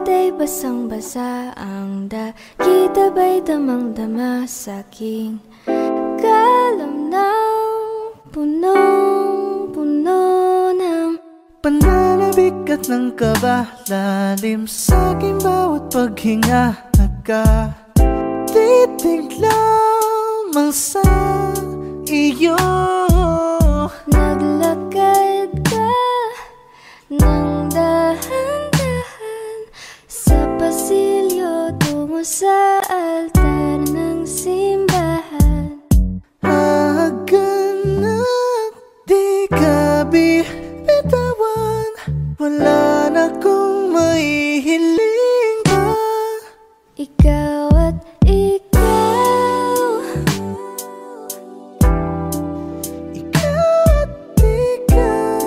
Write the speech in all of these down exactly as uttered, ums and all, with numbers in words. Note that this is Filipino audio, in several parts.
ay basang-basa ang dakita ba'y damang-dama sa'king kalam ng punong-puno ng pananabik at ng kaba, lalim sa'king bawat paghinga. Nakatitig lamang sa iyo. Naglakad ka ng dahan-dahan sa pasilyo tungo sa altar ng simbahan. Haganap di ka bitawan, wala na kong maihiling pa. Ikaw at ikaw, ikaw at ikaw,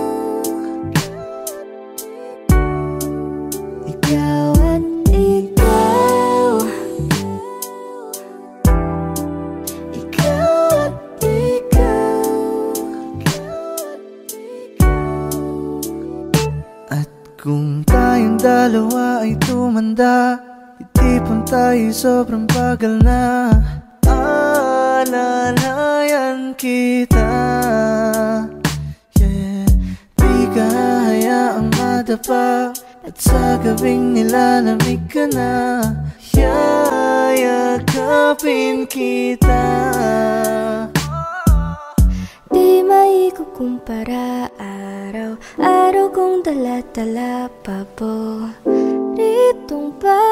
ikaw at ikaw, ikaw at ikaw. At kung tayong dalawa ay tumanda, itipon tayo sobrang bagal na. Alalayan kita, yeah. Di ka hayaang madapa, at sa gabing nilalamig ka na. Yayakapin kita. di maikukumpara. Araw-araw kong dala-dala paboritong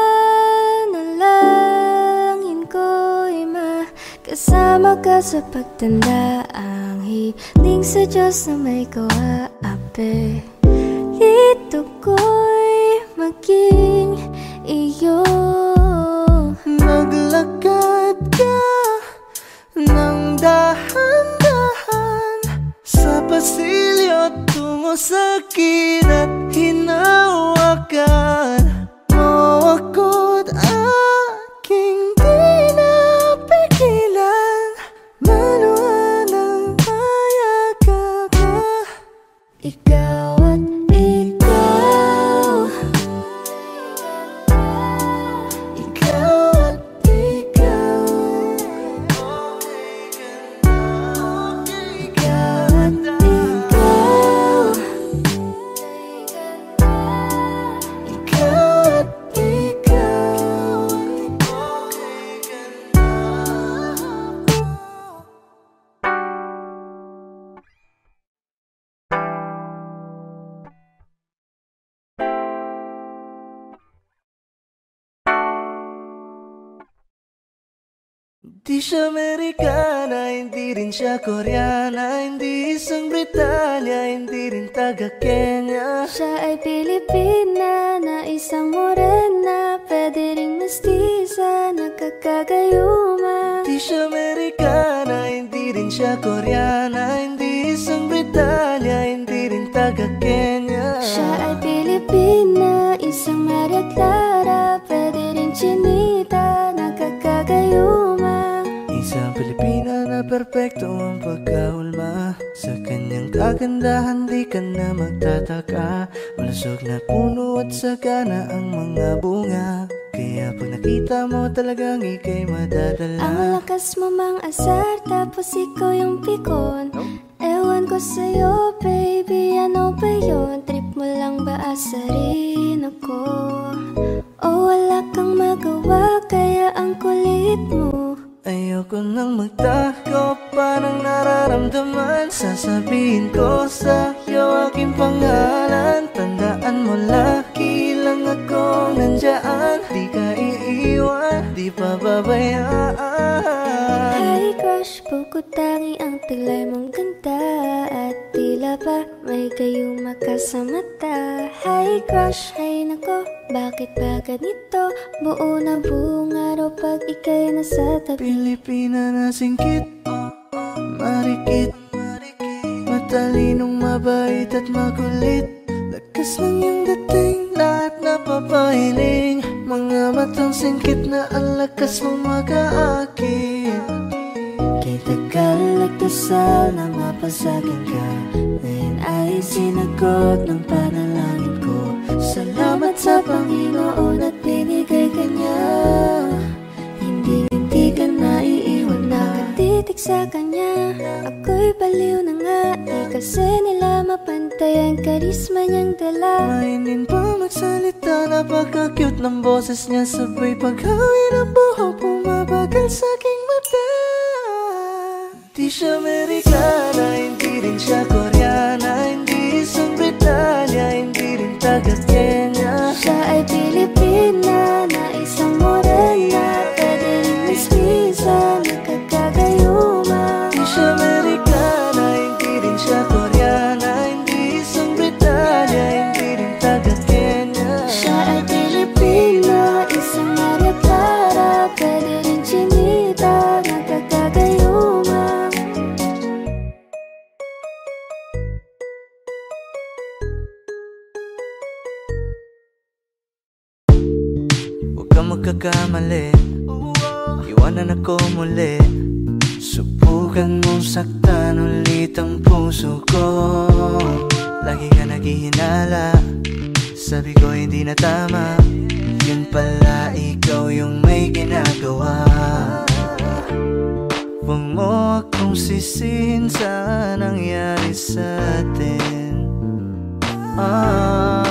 panalangin ko'y makasama ka sa pagtanda. Ang hiling sa Diyos na may kawaape, ito ko'y maging iyo. Naglakad ka ng dahan-dahan sa pasilyo tungo sa akin at hinawakan mo ako't aking di napigilan. Manuhan ang mayakap ka. Ikaw at ikaw, Ikaw at ikaw, ikaw at ikaw, ikaw at ikaw. Di siya Amerikana, hindi rin siya Koreana, hindi isang Britanya, hindi rin taga-Kenya. siya ay Pilipina na isang morena, pwede ring mestiza, nagkakagayuma. Di siya Amerikana, hindi rin siya Koreana, hindi isang Britanya, hindi rin taga-Kenya. Siya ay Pilipina, isang Maria Clara, pwede rin Chinita, nagkakagayuma. Isang Pilipina na perpekto ang pagkahulma, sa kanyang kagandahan di ka na magtataka. Malusog na puno at sagana ang mga bunga, kaya pag nakita mo talagang ika'y madadala. Ang lakas mo mang asar, tapos ikaw yung pikon. Ewan ko sa'yo, baby, ano ba yun? Trip mo lang ba asarin ako? O wala kang magawa, kaya ang kulit mo. Ayoko nang magtago, parang nararamdaman. Sasabihin ko sa'yo aking pangalan. Tandaan mo, lagi lang akong nandyan. Di ka iiwan, di pababayaan. Hi crush, bukod tangi ang taglay mong ganda, at tila ba may gayuma ka sa mata. Hi crush, ay nako, bakit ba ganito? Buo na buong araw pag ika'y nasa tabi. Pilipina na singkit, marikit, matalinong mabait at makulit. Lakas ng iyong dating, lahat napapahiling. Mga matang singkit na ang lakas mong mag-aakit. Kay tagal nagdasal na mapasakin ka, ngayon ay sinagot ng panalangin ko. Salamat sa Panginoon at binigay ka niya. Hindi, hindi ka naiiwan, nakatitig sa kanya. Ako'y baliw na nga, di kasi nila mapantay ang karisma niyang dala. Mainin pa magsalita, napaka-cute ng boses niya. Sabay paghawi ng buhok, bumabagal sa aking mata. Di siya Amerikana, hindi rin siya Koreana, hindi isang Britanya, hindi rin taga-Kenya. Siya ay Pilipina, na isang morena, pwede rin mestiza, nagkakagayuma. Di siya Amerikana, hindi rin siya Koreana, hindi isang Britanya, hindi rin taga-Kenya. Siya ay Pilipina, isang Maria Clara, pwede rin chinita, nagkakagayuma. Huwag kang magkakamali, iwanan ako muli. Subukan mong saktan ulit ang puso ko. Lagi ka naghihinala, sabi ko hindi na tama. Yun pala ikaw yung may ginagawa. Huwag mo akong sisihin sa nangyari sa atin. Ah,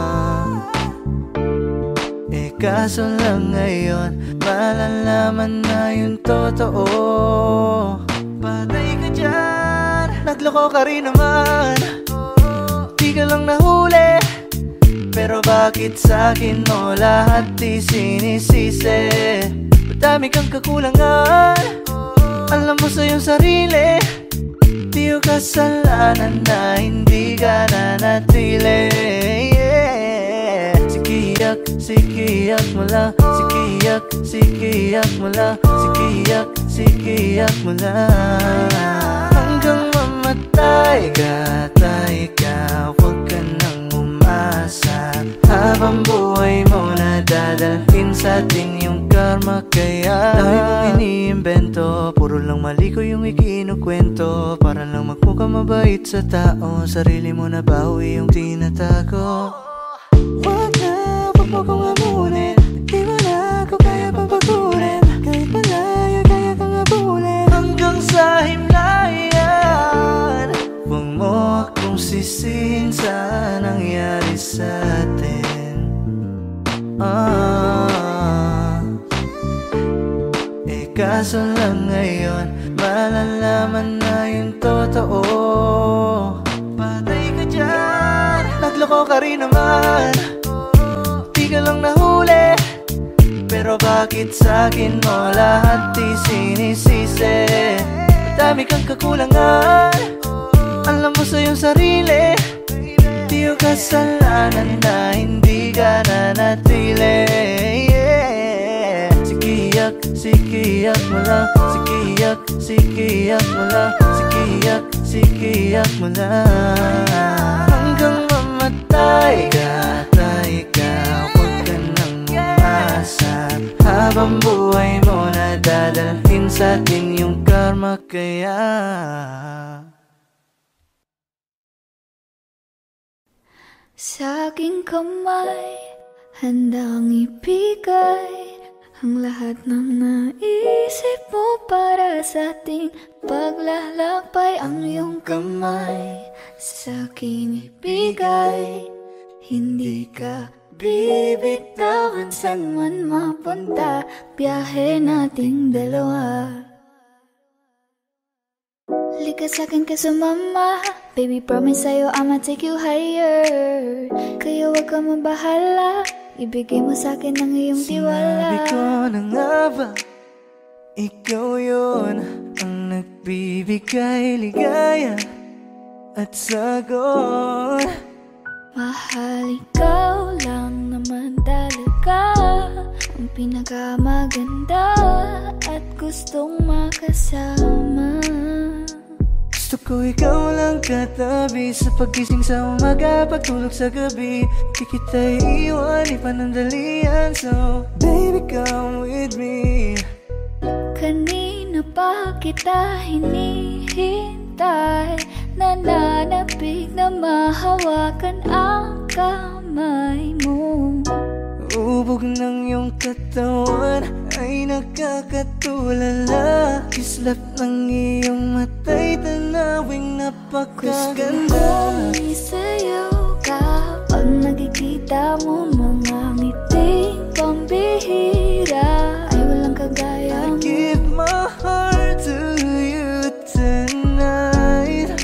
eh kaso lang ngayon malalaman na yung totoo. Patay ka dyan, nagloko ka rin naman. Di ka lang nahuli, pero bakit sa'kin mo lahat di sinisisi? Madami kang kakulangan, alam mo sa iyong sarili. Di ko kasalanan na hindi ka nanatili. Yeah. Sikiyak, sikiyak mo lang, sikiyak, sikiyak mo lang, sikiyak, sikiyak mo lang. Hanggang mamatay ka, tay ka, huwag ka nang umasa. Habang buhay mo na dadalhin sa atin yung karma. Kaya dahil mong iniimbento, puro lang mali ko yung ikinukwento. Para lang magmukha mabait sa tao, sarili mo na bawi yung tinatago. Huwag na, huwag mo kong amunin, di mo na ako kaya papagurin. Kahit malayo, kaya kang abulin hanggang sa himlayan. Huwag mo akong sisihin sa nangyari sa atin. Ah, eh kaso lang ngayon malalaman na yung totoo. Patay ka dyan, nagloko ka rin naman. Di ka lang nahuli, pero bakit sa'kin mo lahat di sinisisi? Madami kang kakulangan, alam mo sa iyong sarili. Di ko kasalanan na hindi ka nanatili. Yeah. Sikiyak, sikiyak mo lang, sikiyak, sikiyak mo lang, sikiyak, sikiyak mo lang. Hanggang mamatay ka, tay ka, huwag ka nang umasa. Habang buhay mo na dadalhin sa atin yung karma. Kaya sa aking kamay, handang ibigay ang lahat ng naisip mo para sa ating paglalakbay. Ang iyong kamay sa akin ibigay, hindi ka bibitawan saan man mapunta. Biyahe nating dalawa. Lika sa'kin ka sumama, baby promise sa'yo I'ma take you higher. Kaya wag ka mabahala, ibigay mo sa'kin ang iyong tiwala. Sinabi ko na nga ba, ikaw yun ang nagbibigay ligaya at sagot. Mahal, ikaw lang naman talaga ang pinakamaganda at gustong makasama. Gusto ko ikaw lang katabi sa pagising sa umaga, pagtulog sa gabi. Di kita iiwan, ipanandalian. So baby come with me. Kanina pa kita hinihintay, nananapig na mahawakan ang kamay. kamay mo. Ubog ng iyong katawan ay nakakatulala. Kislap ng iyong mata'y tanawing napakaganda. Gusto kong isayaw ka pag nakikita mo mga ngiting pambihira. Ay walang kagaya mo. I give my heart to you tonight.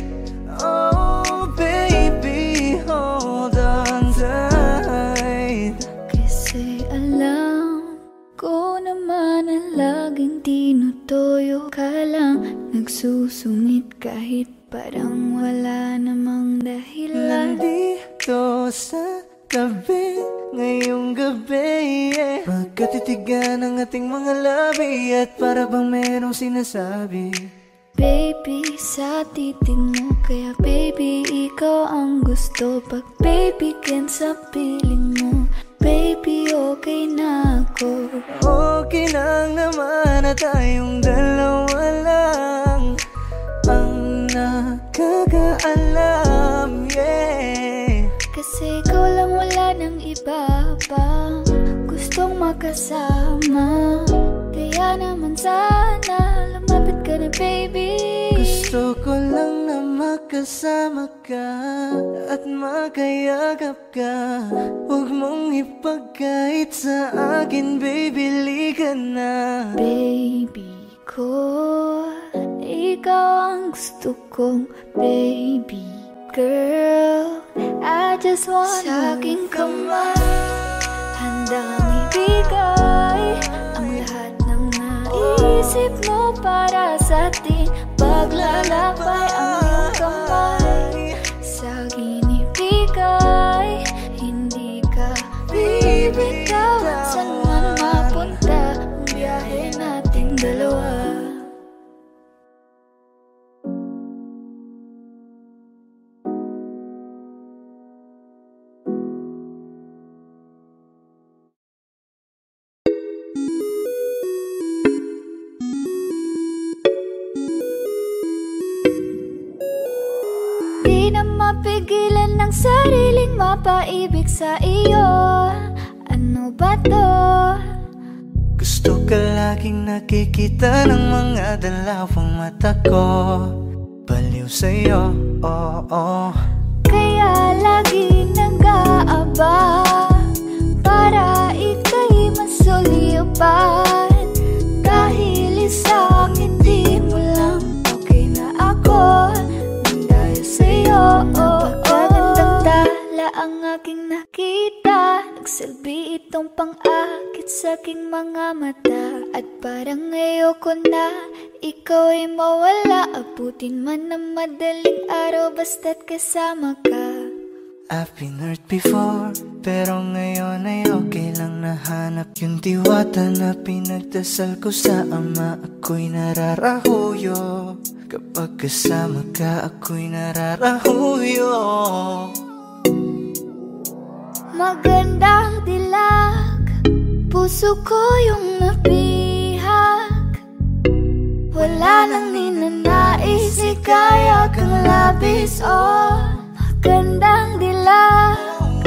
Oh baby, hold on tight. Kasi alam ko naman na laging tinutoyo ka lang. Nagsusungit kahit parang wala namang dahilan. Nandito sa tabi ngayong gabi, yeah. Magkatitigan ang ating mga labi at para bang merong sinasabi. Baby, sa titig mo, kaya baby, ikaw ang gusto. Pag baby, ken sa piling mo, baby, okay na ako. Okay lang naman na tayong dalawa lang ang nakakaalam, yeah. Kasi ikaw lang, wala nang iba pa gustong makasama. Kaya naman sana lumapit ka na baby. Gusto ko lang na makasama ka at makayagap ka. Huwag mong ipagkait sa akin, baby, liga na. Baby ko, ikaw ang gusto kong baby girl. I just wanna sa aking kamay handang ibigay ang lahat ng naisip mo para sa atin. Paglalakbay ang iyong kamay sa ginibigay, hindi ka bibitawan. Saan man mapunta ang biyahe nating dalawa. Di na mapigilan ng sariling mapaibig sa iyo. Ano ba to? Gusto ka laging nakikita ng mga dalawang mata ko. Baliw sa'yo, oo, oh, oh. Kaya lagi nag-aaba para ika'y masulyapan. Dahil isa'kin di mo lang okay na ako. Dahil sa'yo, oh, napakagandang tala ang aking nakita. Nagsilbi itong pang-akit sa aking mga mata. At parang ayoko na ikaw ay mawala. Abutin man ng madaling araw basta't kasama ka. I've been hurt before, pero ngayon ay okay lang. Nahanap yung diwata na pinagdasal ko sa ama. Ako'y nararahuyo kapag kasama ka, ako'y nararahuyo. Magandang dilag, puso ko yung napihak. Wala nang ninanais, ikaya kang labis, oh. Magandang dilag.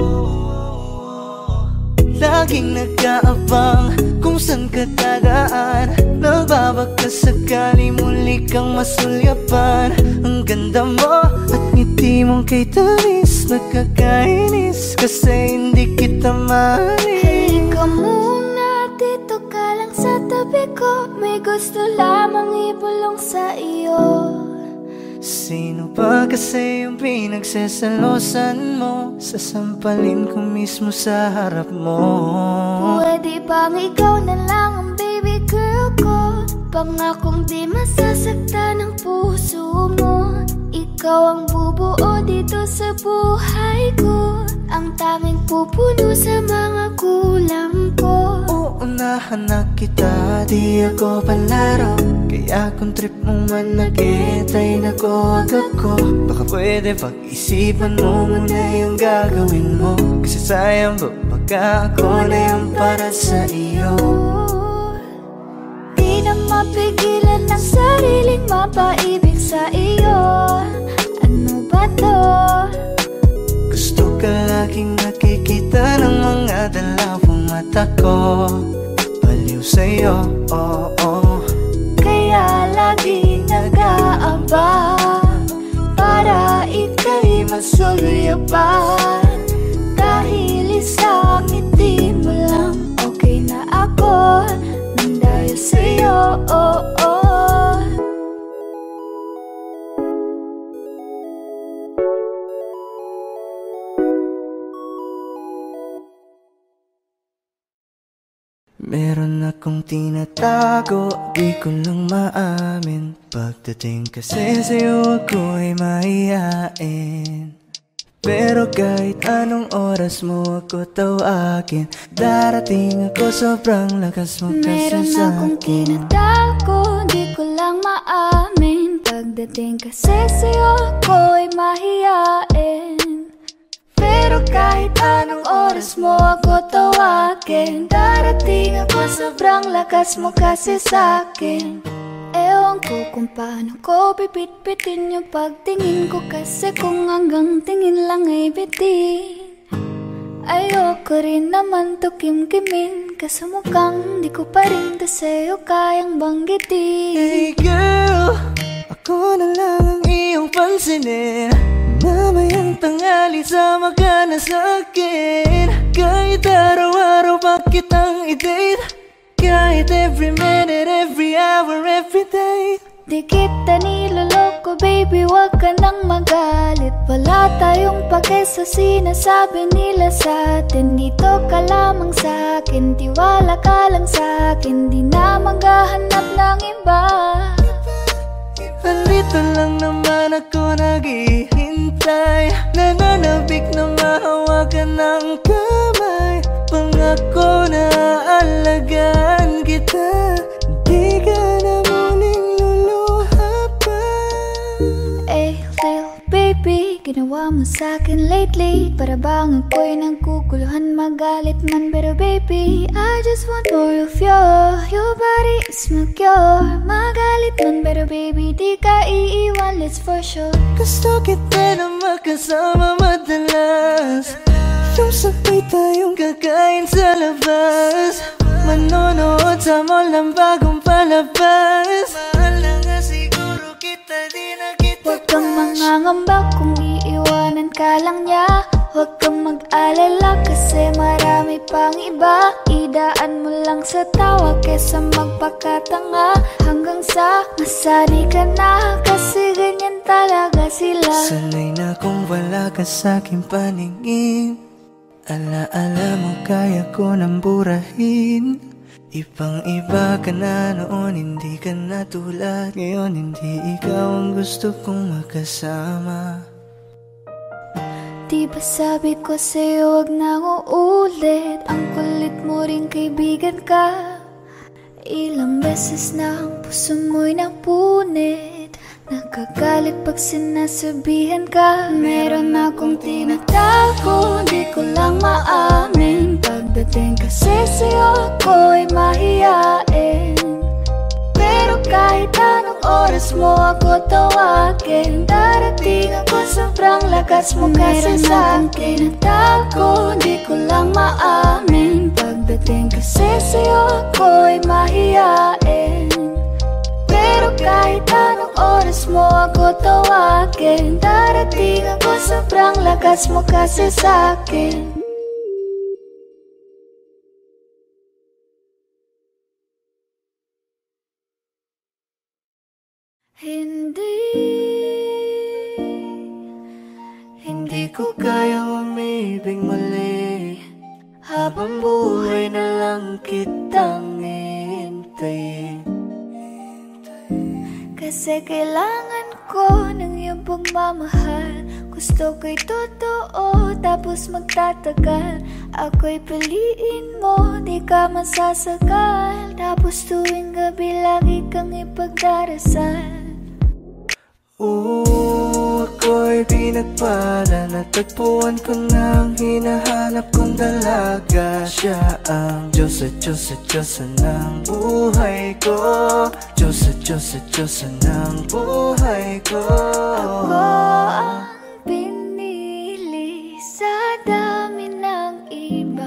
Laging nag-aabang kung saan ka dadaan. Nagbabaka sakali muli kang masulyapan. Ang ganda mo at ngiti mong kay tamis. Nakakainis kasi hindi kita mahalin. Halika muna, dito ka lang sa tabi ko. May gusto lamang ibulong sa iyo. Sino ba kasi yung pinagsasalosan mo? Sasampalin ko mismo sa harap mo. Pwede bang ikaw na lang ang baby girl ko? Pangakong di masasaktan ang puso mo. Ikaw ang bubuo dito sa buhay ko. Ang tanging pupuno sa mga kulang ko. Uunahan na kita, di ako palaro. Kaya kung trip mo man nag-etay na ko ako. Baka pwede pag-isipan mo muna yung gagawin mo. Kasi sayang ba pagka ako na yung para sa iyo. Di na mapigilan ng sariling mapaibig sa iyo. Ano ba to? Gusto ka laging nakikita ng mga dalawang mata ko, baliw sa'yo, oh, oh. Kaya lagi nag-aabang para ika'y masulayapan. Dahil isang ngiti mo lang, okay na ako nang dahil sa'yo, oh, oh. Meron akong tinatago, di ko lang maamin. Pagdating kasi sa'yo ako'y mahihain. Pero kahit anong oras mo ako tawagin, darating ako, sobrang lakas mo kasi Meron sa'kin. akong tinatago, di ko lang maamin. Pagdating kasi sa'yo ako'y mahihain. Pero kahit anong oras mo ako tawagin, darating ako, sobrang lakas mo kasi sa'kin. Ewan ko kung paano ko pipit-pitin yung pagtingin ko, kasi kung hanggang tingin lang ay bitin. Ayoko rin naman to kim-kimin, kasi mukhang di ko pa rin to sa'yo kayang banggitin. Hey girl, ako na lang ang iyong pansinin. Mamayang tanghali sama ka na sa'kin. Kahit araw-araw pa kitang i-date, kahit every minute, every hour, every day. Di kita niloloko baby, wag ka nang magalit. Wala tayong pake sa sinasabi nila sa'tin. Dito ka lamang sa'kin, tiwala ka lang sa'kin. Di na maghahanap ng iba. Nandito lang naman ako naghihintay, nananabik na mahawakan ng kamay. Pangako na aalagaan kita, di ka na muling luluha pa. Eh, Lil baby, ginawa mo sa'kin lately, para bang ako'y nagkukuluhan, magalit man. Pero baby, I just want more of you. Your body is my cure. Magalit man, pero baby, di ka iiwan, let's for sure. Gusto kita na makasama madalas, yung sabay tayong kakain sa labas, manonood sa mall ng bagong palabas. Mahal na nga siguro kita, di na kita. Huwag kang mangangamba kung iiwanan ka lang niya. Huwag kang mag-alala kasi marami pang iba. Idaan mo lang sa tawa kesa magpakatanga, hanggang sa masari ka na, kasi ganyan talaga sila. Sanay na kung wala ka sa'king paningin, ala-ala mo kaya ko nang burahin. Ibang iba ka na noon, hindi ka na tulad ngayon. Hindi ikaw ang gusto kong makasama. Di ba sabi ko sa'yo wag nang uulit, ang kulit mo rin kaibigan ka. Ilang beses na ang puso mo'y napunit, nakagalit pag sinasabihan ka. Meron akong tinatago, di ko lang maamin. Pagdating kasi sa'yo ako'y mahihain. Pero kahit anong oras mo ako tawagin, darating ako, sobrang lakas mo kasi sa'kin. Tinatago, di ko lang maamin. Pagdating kasi sa'yo ako'y mahihain. Pero kahit anong oras mo ako tawagin, darating ako, sobrang lakas mo kasi sa'kin. Hindi, Hindi ko kayang umibig muli, habang buhay na lang kitang hintayin. kasi kailangan ko ng iyong pagmamahal. Gusto ko'y totoo, tapos magtatagal. Ako'y piliin mo, di ka masasakal. Tapos tuwing gabi lagi kang ipagdarasal. Oo, ako'y pinagpala, natagpuan ko na ang hinahanap kong dalaga. Siya ang Diyos at Diyos at Diyosa ng buhay ko. Diyos at Diyos at Diyosa ng buhay ko. Ako ang pinili sa dami ng iba.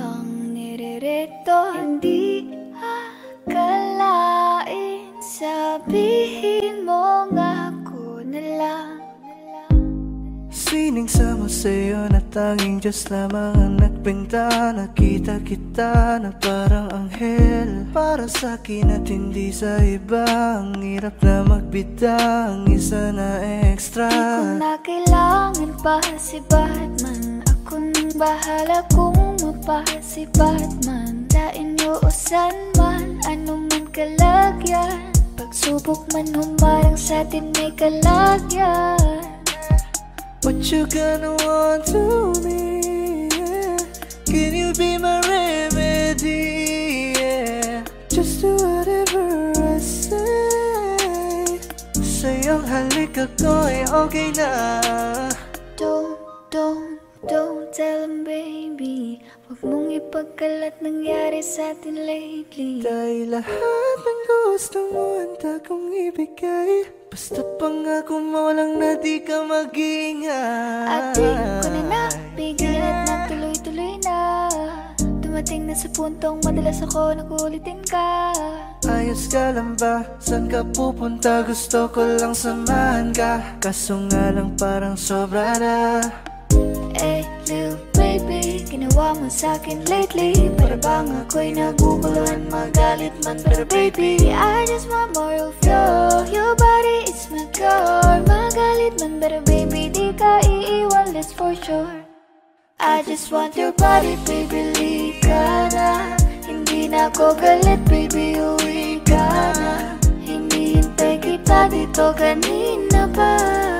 sabihin mo nga ako na lang. Sining sama sa'yo na tanging Diyos lamang ang nagbenta. Nakita kita na parang anghel para sa'kin at hindi sa iba. Ang hirap na magbida, ang isa na extra. Di ko na kailangan pa si Batman. Ako nang bahala kung mapa si Batman. Dain mo o san man, ano man kalagyan. Pagsubok man humarang sa'tin may kalagyan. What you gonna want to me, yeah. Can you be my remedy, yeah. Just do whatever I say. Sa'yong halik ako ay okay na. Don't, don't, don't tell him baby. Huwag mong ipagkalat nangyari sa'tin lately. Dahil lahat ng gusto mo handa kong ibigay. Basta pangako mo lang na di ka mag-ingay. At di ko na napigil at nagtuloy-tuloy na. Dumating na sa puntong madalas ako nakulitin ka. Ayos ka lang ba? Saan ka pupunta? Gusto ko lang samahan ka. Kaso nga lang parang sobra na. Eh, little baby, ginawa mo sa'kin lately. Para bang ako'y naguguluhan, magalit man. Pero baby, I just want more of you. Your body is my core. Magalit man, pero baby, di ka iiwan, that's for sure. I just want your body, baby, lika na. Hindi na ako galit, baby, uwi ka na. Hinihintay kita dito kanina pa.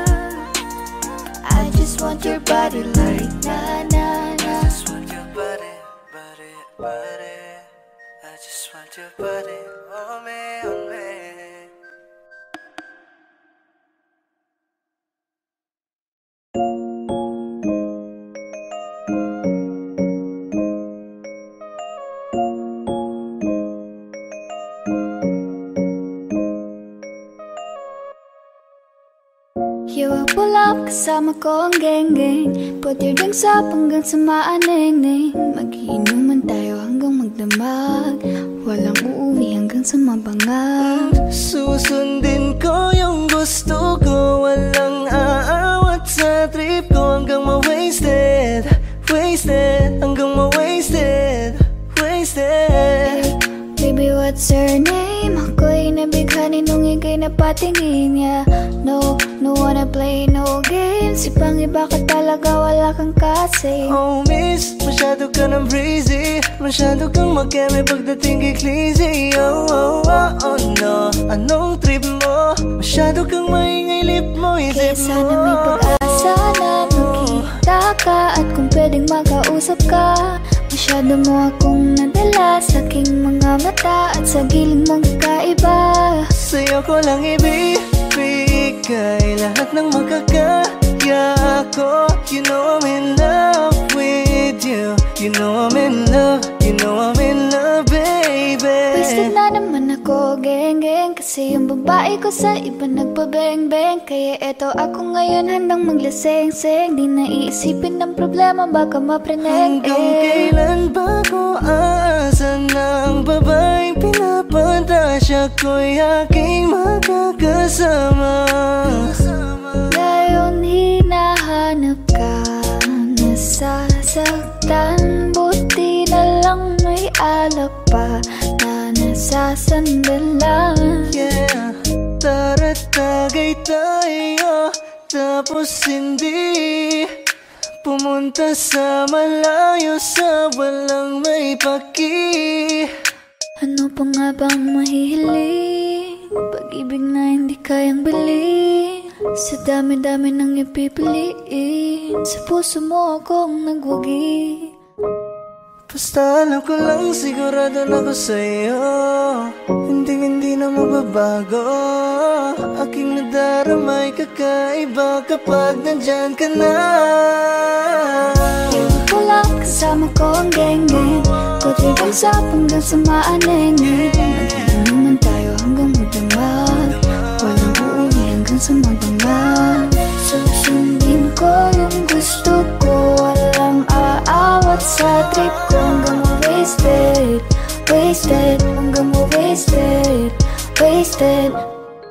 I just want your body like na na na. I just want your body, body, body. I just want your body on me, on me. You will pull up kasama ko ang geng-geng. Put your drinks up hanggang sa maaneng-neng. Mag-iinuman tayo hanggang magdamag. Walang uuwi hanggang sa mabangag. Susundin ko yung gusto ko. Walang aawat sa trip ko. Hanggang ma-wasted, wasted. Hanggang ma-wasted, wasted. Baby, what's your name? Ako'y nabighani nung ika'y napatingin niya. No, no wanna play no games. Ibang iba ka talaga, wala kang kasi. Oh miss, masyado ka ng breezy. Masyado kang mag-eme pagdating kay Clizzy. Oh, oh, oh, oh no. Anong trip mo? Masyado kang maingay, lip mo, isip mo. Kaya sana may pag-asa na makita ka. At kung pwedeng makausap ka. Masyado mo akong nadala sa aking mga mata. At sa giling mong kakaiba. Sa'yo ko lang ibibigay lahat ng magkakaya ko. You know I'm in love with you. You know I'm in love. You know I'm in love, baby. Wasted na naman ako, geng-geng. Kasi yung babae ko sa iba nagpabeng-beng. Kaya eto ako ngayon handang maglaseng-seng. Di na iisipin ng problema, baka mapreneng. Hanggang kailan ba ko aasa na ang babaeng pinapantasya ko'y aking makakasama? Ngayon hinahanap ka, nasasaktan. Buti na lang may alak pa na nasasandalan. Yeah, tara't tagay tayo. Tapos hindi pumunta sa malayo, sa walang may paki. Ano pa nga bang mahihiling? Pag-ibig na hindi kayang bilhin. Sa dami-dami nang ipipiliin. Sa puso mo akong nagwagi. Basta alam ko lang, sigurado na ko sa'yo. Hindi-hindi na mababago. Aking nadaramay kakaiba kapag nandyan ka na. Ko lang kasama ko ang geng-geng. Putri kang sap hanggang sa maaneng-neng. Mag-inuman tayo hanggang magdamag. Walang uuwi hanggang sa magdamag. Susundin ko yung gusto ko. Walang aawat sa trip ko. Hanggang ma-wasted, wasted. Hanggang ma-wasted, wasted.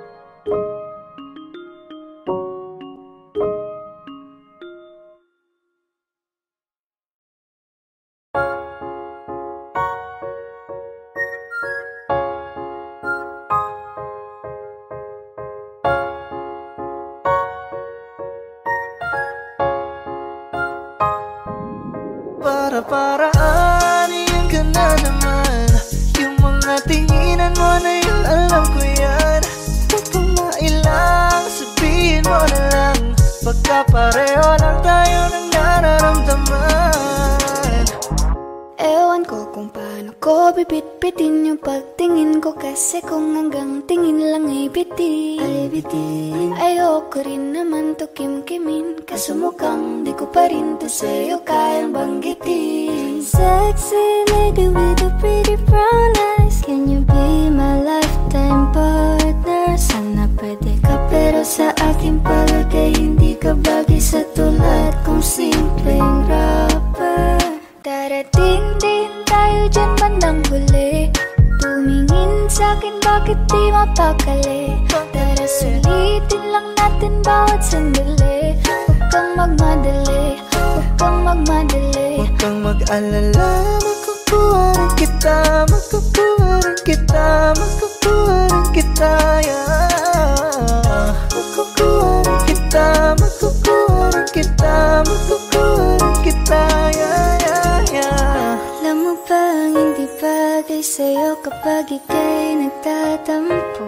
bibit-bitin yung pagtingin ko. Kasi kung hanggang tingin lang ay biti, ay biti. Ayoko rin naman to kim-kimin, kaso mukhang di ko pa rin to sa'yo kayang banggitin. Sexy lady with a pretty brown eyes, can you be my lifetime partner? Sana pwede ka pero sa aking palagay hindi ka bagay sa tulad kong simpleng rapper. Darating din tayo dyan bandang huli, tumingin sa'kin bakit di mapakali. Tara sulitin lang natin bawat sandali, huwag kang magmadali, huwag kang magmadali. Huwag kang mag-alala, makukuha rin kita, makukuha rin kita, makukuha rin kita, yeah. Makukuha rin kita, makukuha rin kita, makukuha rin kita, yeah, yeah, yeah. Alam mo bang hindi bagay sa'yo kapag ika'y nagtatampo?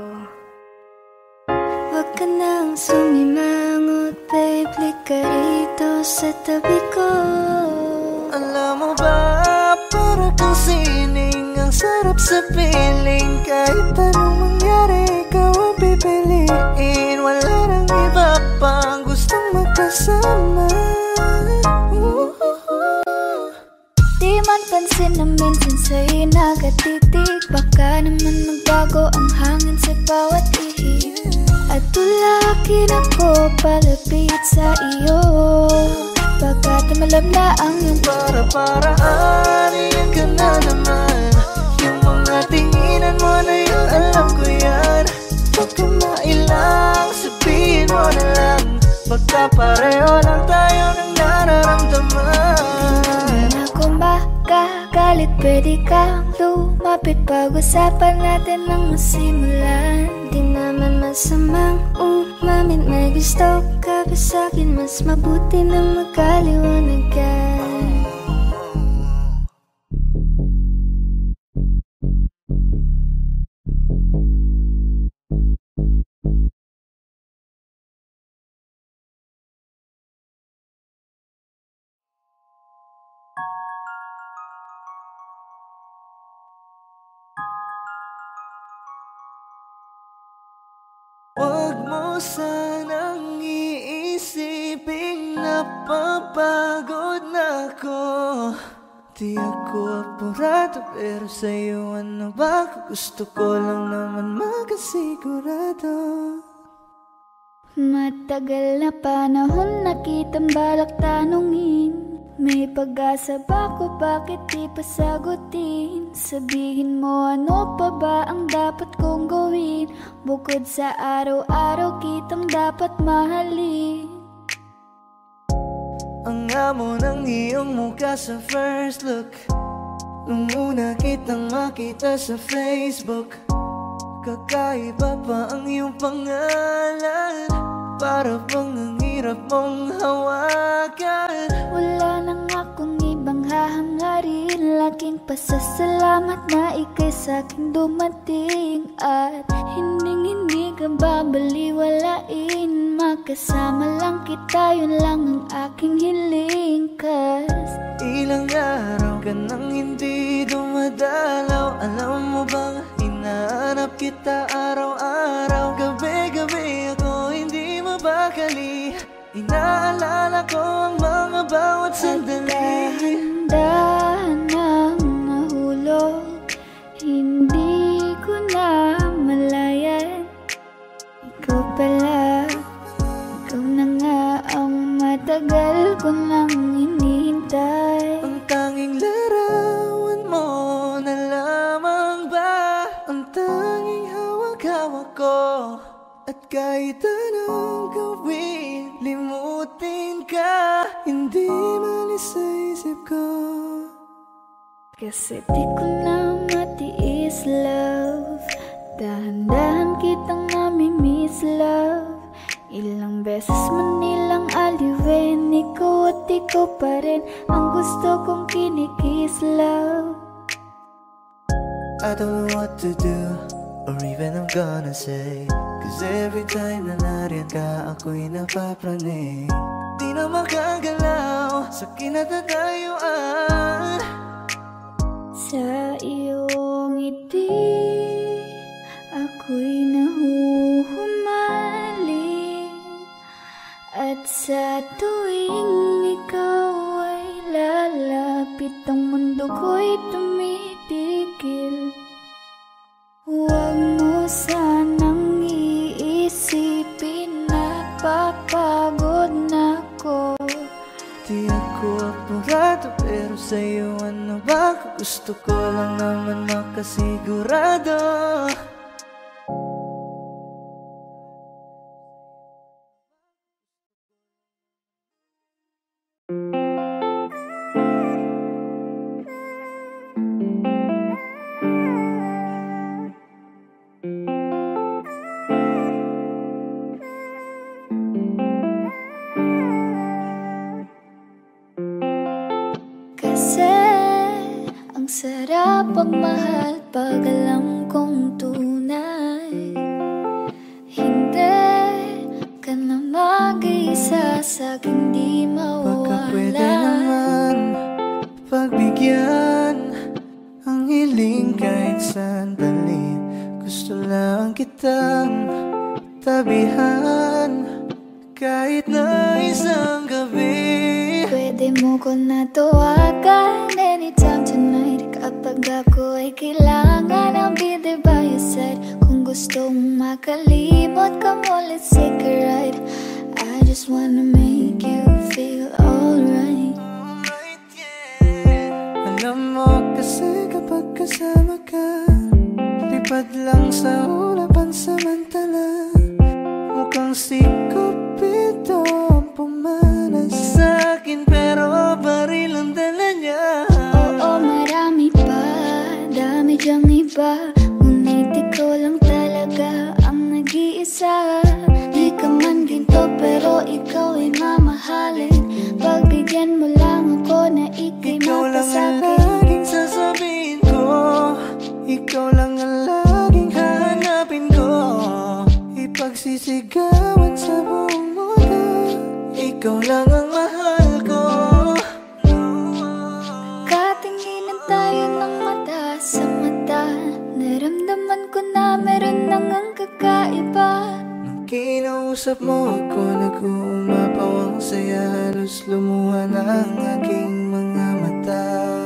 Huwag ka nang sumimangot, babe, lika rito sa tabi ko. Alam mo ba, para kang sining, ang sarap sa piling. Kahit anong mangyari, ikaw ang pipiliin. Wala nang iba pang gustong magkasama. Di man pansin na minsan sa'yo nagatitig, baka naman magbago ang hangin sa bawat ihip. At tulakin ako palapit sa iyo, baka tumalab na ang iyong para-paraan. Iyan ka na naman, yung mga tinginan mo na yun, alam ko yan. Huwag ka mailang, sabihin mo na lang, baka pareho lang tayo ng nararamdaman. Kung makakalit, pwede kang lumapit, pag-usapan natin ang masimulan. Di naman masamang umamin, may gusto ka ba sa'kin? Mas mabuti na magkaliwanagan. Huwag mo sanang iisiping napapagod na ako. Di ako apurado, pero sa'yo ano ba? Gusto ko lang naman makasigurado. Matagal na panahon na kitang balak tanungin, may pag-asa ba ko, bakit di pa sagutin? Sabihin mo ano pa ba ang dapat kong gawin, bukod sa araw-araw kitang dapat mahalin. Ang amo ng iyong mukha sa first look, nung una kitang makita sa Facebook. Kakaiba pa ang iyong pangalan, para bang ang hirap mong hawakan. Wala nang akong ibang hahangarin, laking pasasalamat na ika'y sa'king dumating. At hinding-hindi ka babaliwalain, makasama lang kita, yun lang ang aking hiling. Cause ilang araw ka nang hindi dumadalaw, alam mo bang hinahanap kita araw-araw. Gabi-gabi ako hindi mabakali, inaalala ko ang mga bawat sandali. Dahan-dahan nang nahulog, hindi ko na malayan. Ikaw pala, ikaw na nga ang matagal ko nang hinihintay. Ang tanging larawan mo na lamang ba, ang tanging hawak-hawak ko. At kahit anong gawin, limutin ka, hindi malis sa isip ko. Kasi di ko na matiis, love. Dahan-dahan kitang namimiss, love. Ilang beses man nilang aliwin, ikaw at ikaw pa rin ang gusto kong kinikiss, love. I don't know what to do, or even I'm gonna say, cause every time na nariyan ka, ako'y napapraning. Di na makagalaw sa kinatatayuan. sa iyong ngiti, ako'y nahuhumaling. At sa tuwing ikaw ay lalapit, ang mundo ko'y tumitigil. Huwag mo sanang iisipin na papagod na ko. Di ako apurado, pero sa'yo ano ba? Gusto ko lang naman makasigurado. Sarap pagmahal pag alam kong tunay. Hindi ka na mag-iisa sa'king di mawawala. Baka pwede naman pagbigyan ang hiling kahit sandali. Gusto lang kitang tabihan kahit na isang gabi. Pwede mo ko na tawagan anytime tonight. Kapag ako ay kailangan, I'll be there by your side. Kung gusto mong makalimot, come on, let's take a ride. I just wanna make you feel alright. Alright, yeah. Alam mo kasi kapag kasama ka, lipad lang sa ulapan samantala. Mukhang si Cupido ang pumanas sa'kin, pero baril ang dala niya. Oo, marami pa, dami dyang iba, ngunit ikaw lang talaga ang nag-iisa. Di ka man ginto pero ikaw ay mamahalin. Pagbigyan mo lang ako na ikay ikaw lang ang mapasakit. laging sasabihin ko, ikaw lang ang laging hanapin ko. Ipagsisigawan sa buong mundo, ikaw lang ang mahal ko. Katinginan tayo ng mata sa mata, naramdaman ko na meron nang ang kakaiba. Nung kinausap mo ako, nag-uumapaw ang saya, halos lumuha na ang aking mga mata.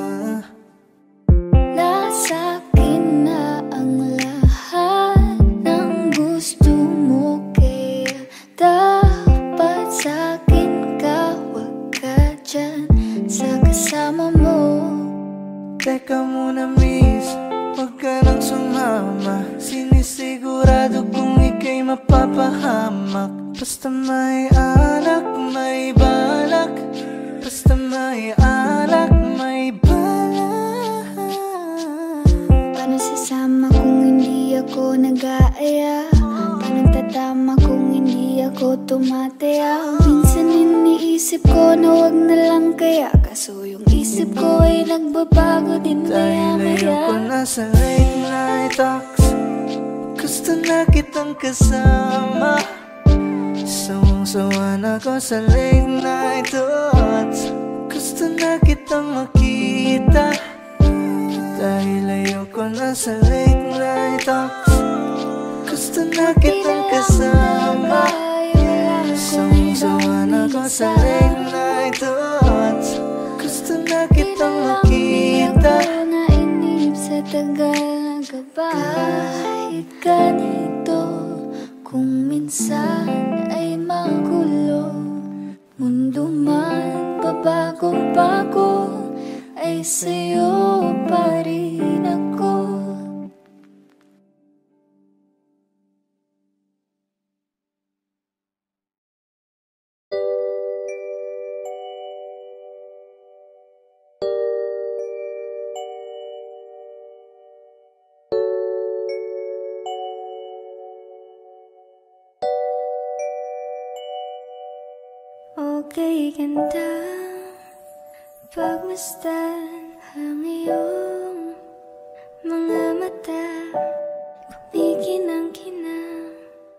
Nasa akin na ang lahat ng gusto mo, kaya dapat sa akin ka, wag ka dyan sa kasama mo. Teka muna miss, huwag ka nang sumama. Sinisigurado kung ika'y mapapahamak. Basta may alak, may balak. Basta may alak, may balak. Paano sasama kung hindi ako nag-aaya? Paano tatama kung hindi ako tumataya? Minsan iniisip ko na wag na lang kaya, kaso yung isip ko ay nagbabago din Dahil ayoko maya-maya. na sa late night talks, gusto na kitang kasama. Sawang-sawa na ko sa late night thoughts, gusto na kitang makita. Dahil ayoko na sa late night talks, gusto na kitang kasama. Sawang-sawa na ko sa late night thoughts, gusto na kitang makita. Ako nainip sa tagal na gabay. Kahit ganito, kung minsan ay magulo, mundo man pabago-bago, ay sa'yo pa rin ako. Okay, ganda pagmasdan ang iyong mga mata, kumikinang-kinang.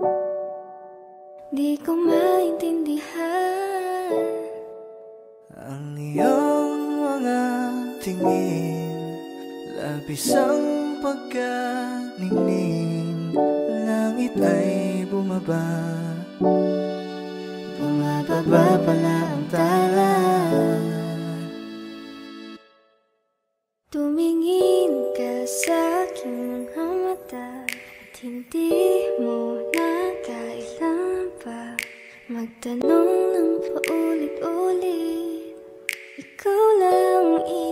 Di ko maintindihan ang iyong mga tingin, labis ang pagkaningning, langit ay bumaba, bumababa pala ang tala. Tumingin ka sa aking mga mata at hindi mo na kailangan pa magtanong ng paulit-ulit. Ikaw lang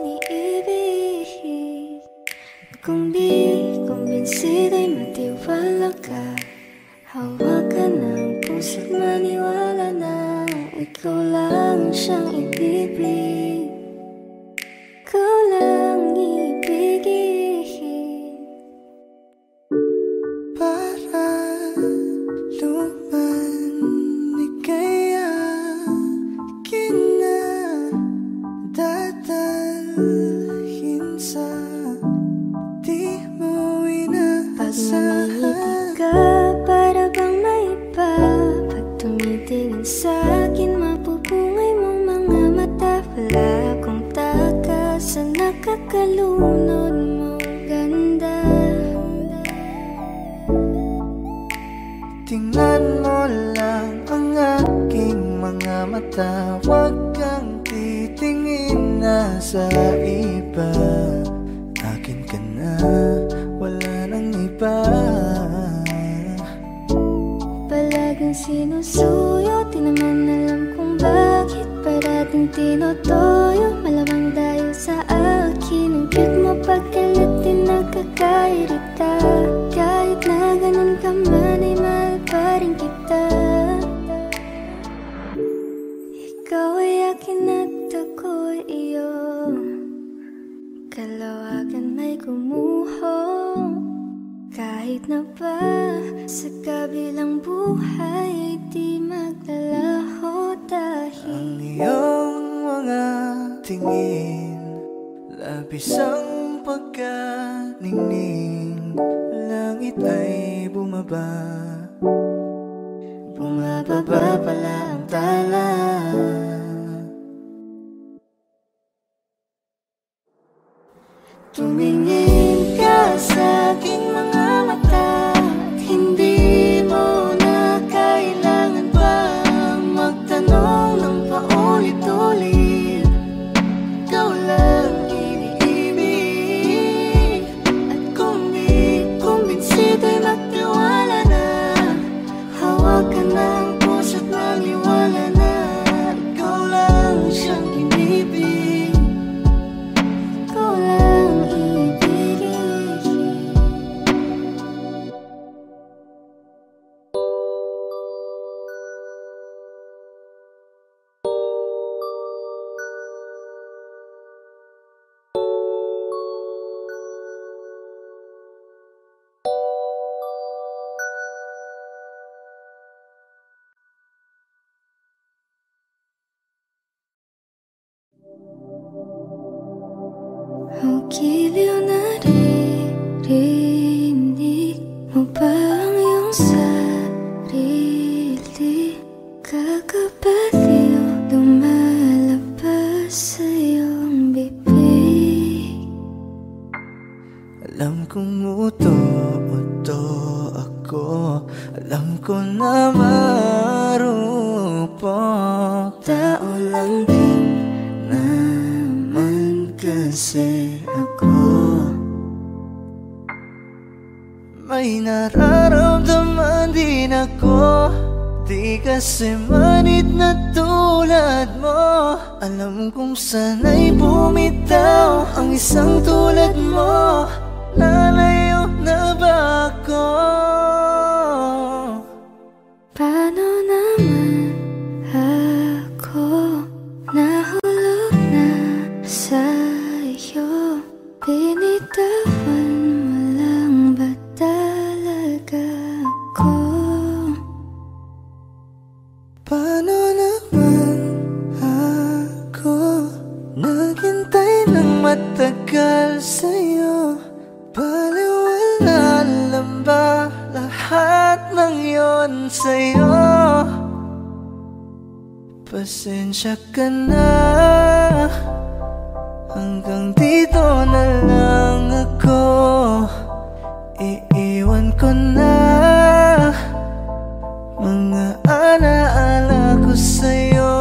iniibig. Kung di kumbinsido'y matiwala ka, hawakan ng puso't maniwala na ikaw lang siyang ibibig. Ikaw lang ibigin. Para luman kaya kinadadalhin sa di mo inaasahan. Pag namimiti ka, para bang may iba. Pag tumitingin sa'kin, mapupungay mong mga mata. Wala akong taka sa nakakalunod mong ganda. Tingnan mo lang ang aking mga mata, huwag kang titingin na sa iba. Akin ka na, wala nang iba. Palaging sinusuyo, di naman alam kung bakit parating tinotoyo. Malamang dahil sa akin, ang cute mo pagkalat din nakakairita. Kahit na ganun ka man ay mahal pa rin kita. Ikaw ay akin at ako'y iyo, kalawagan may gumuho. Kahit na ba sa kabilang buhay ay di maglalaho. Dahil ang iyong mga tingin, labis ang pagkaningning, langit ay bumaba, bumababa pala ang tala. Tumingin ka sa aking mga mata at hindi mo na kailangan pang magtanong ng paulit-ulit. Ikaw lang iniibig. At kung di kumbinsido'y magtiwala na, hawakan ng puso't maniwala na ikaw lang siyang inibig. Ikaw lang ibigin. Ang giliw na ririnig mo ba ang iyong sarili? Kakabaliw lumalabas sa iyong bibig. Alam kong uto-uto ako, alam ko na marupok. Tao lang din naman kasi ako. May nararamdaman din ako, di kasi manid na tulad mo. Alam kong sana'y bumitaw ang isang tulad mo. Lalayo na ba ako? Paano naman ako nahulog na sa'yo? Binitawan mo lang ba talaga ako? Paano naman ako naghintay ng matagal sa'yo? Baliwala lang ba lahat ng yon sa'yo? Pasensya ka na, Hanggang dito na lang ako, iiwan ko na mga alaala ko sa'yo.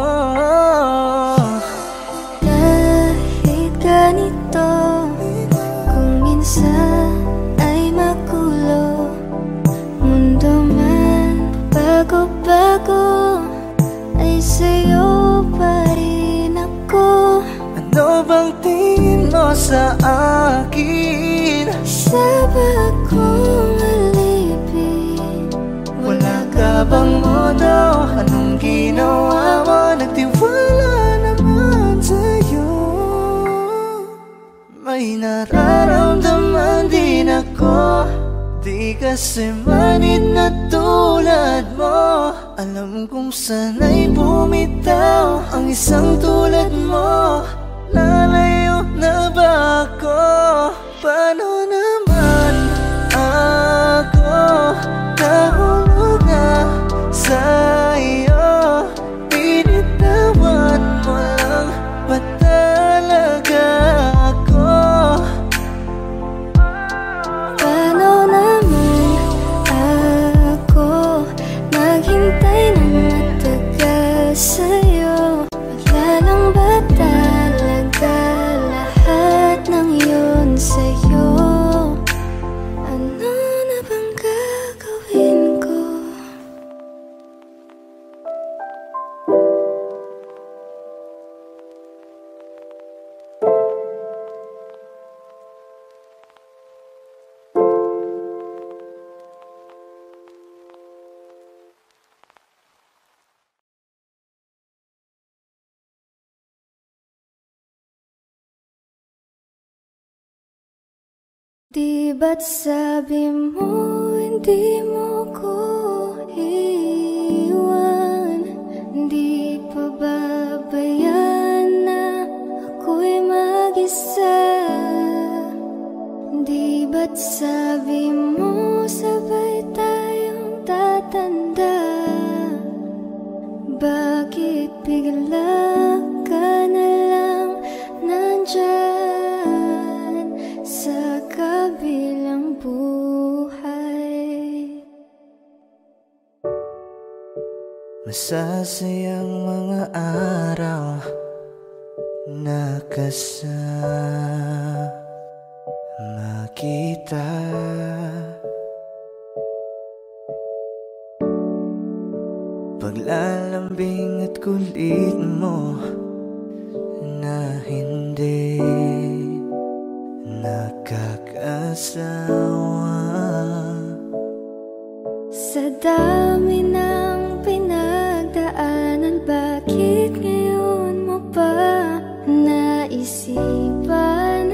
Kahit ganito, kung minsan ay magulo, mundo man bago-bago, ay sa'yo pa rin ako. Ano bang tingin mo sa akin? Sabag kong alipin, Wala ka bang modo? Anong ginawa mo? Nagtiwala naman sa'yo. May nararamdaman din ako, di kasi manid na tulad mo. Alam kong sana'y bumitaw ang isang tulad mo. Lalayo na ba ako? Paano naman ako nahulog na sa'yo? Binitawan mo lang ba talaga ako? paano naman ako maghintay ng matagal sa'yo? Wala lang ba talaga lahat ng yun sa'yo? Ano na bang gagawin ko? Di ba't sabi mo hindi mo ko iwan? Di pa babayan na ako'y mag-isa? Di ba't sabi mo sabay tayong tatanda? Bakit bigla ka na lang nandyan sa kabilang buhay? Masasayang mga araw na kasama kita. Paglalambing at kulit mo na hindi nakakasawa. Sa dami ng pinagdaanan, bakit ngayon mo pa naisipan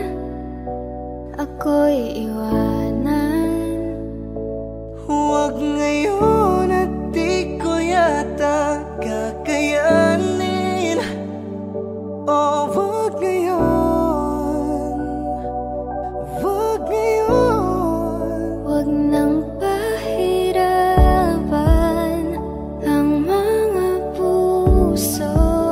ako'y iwanan? Huwag ngayon at di ko yata kakayanin. Oh, huwag ngayon, huwag ngayon. Huwag nang pahirapan ang mga puso.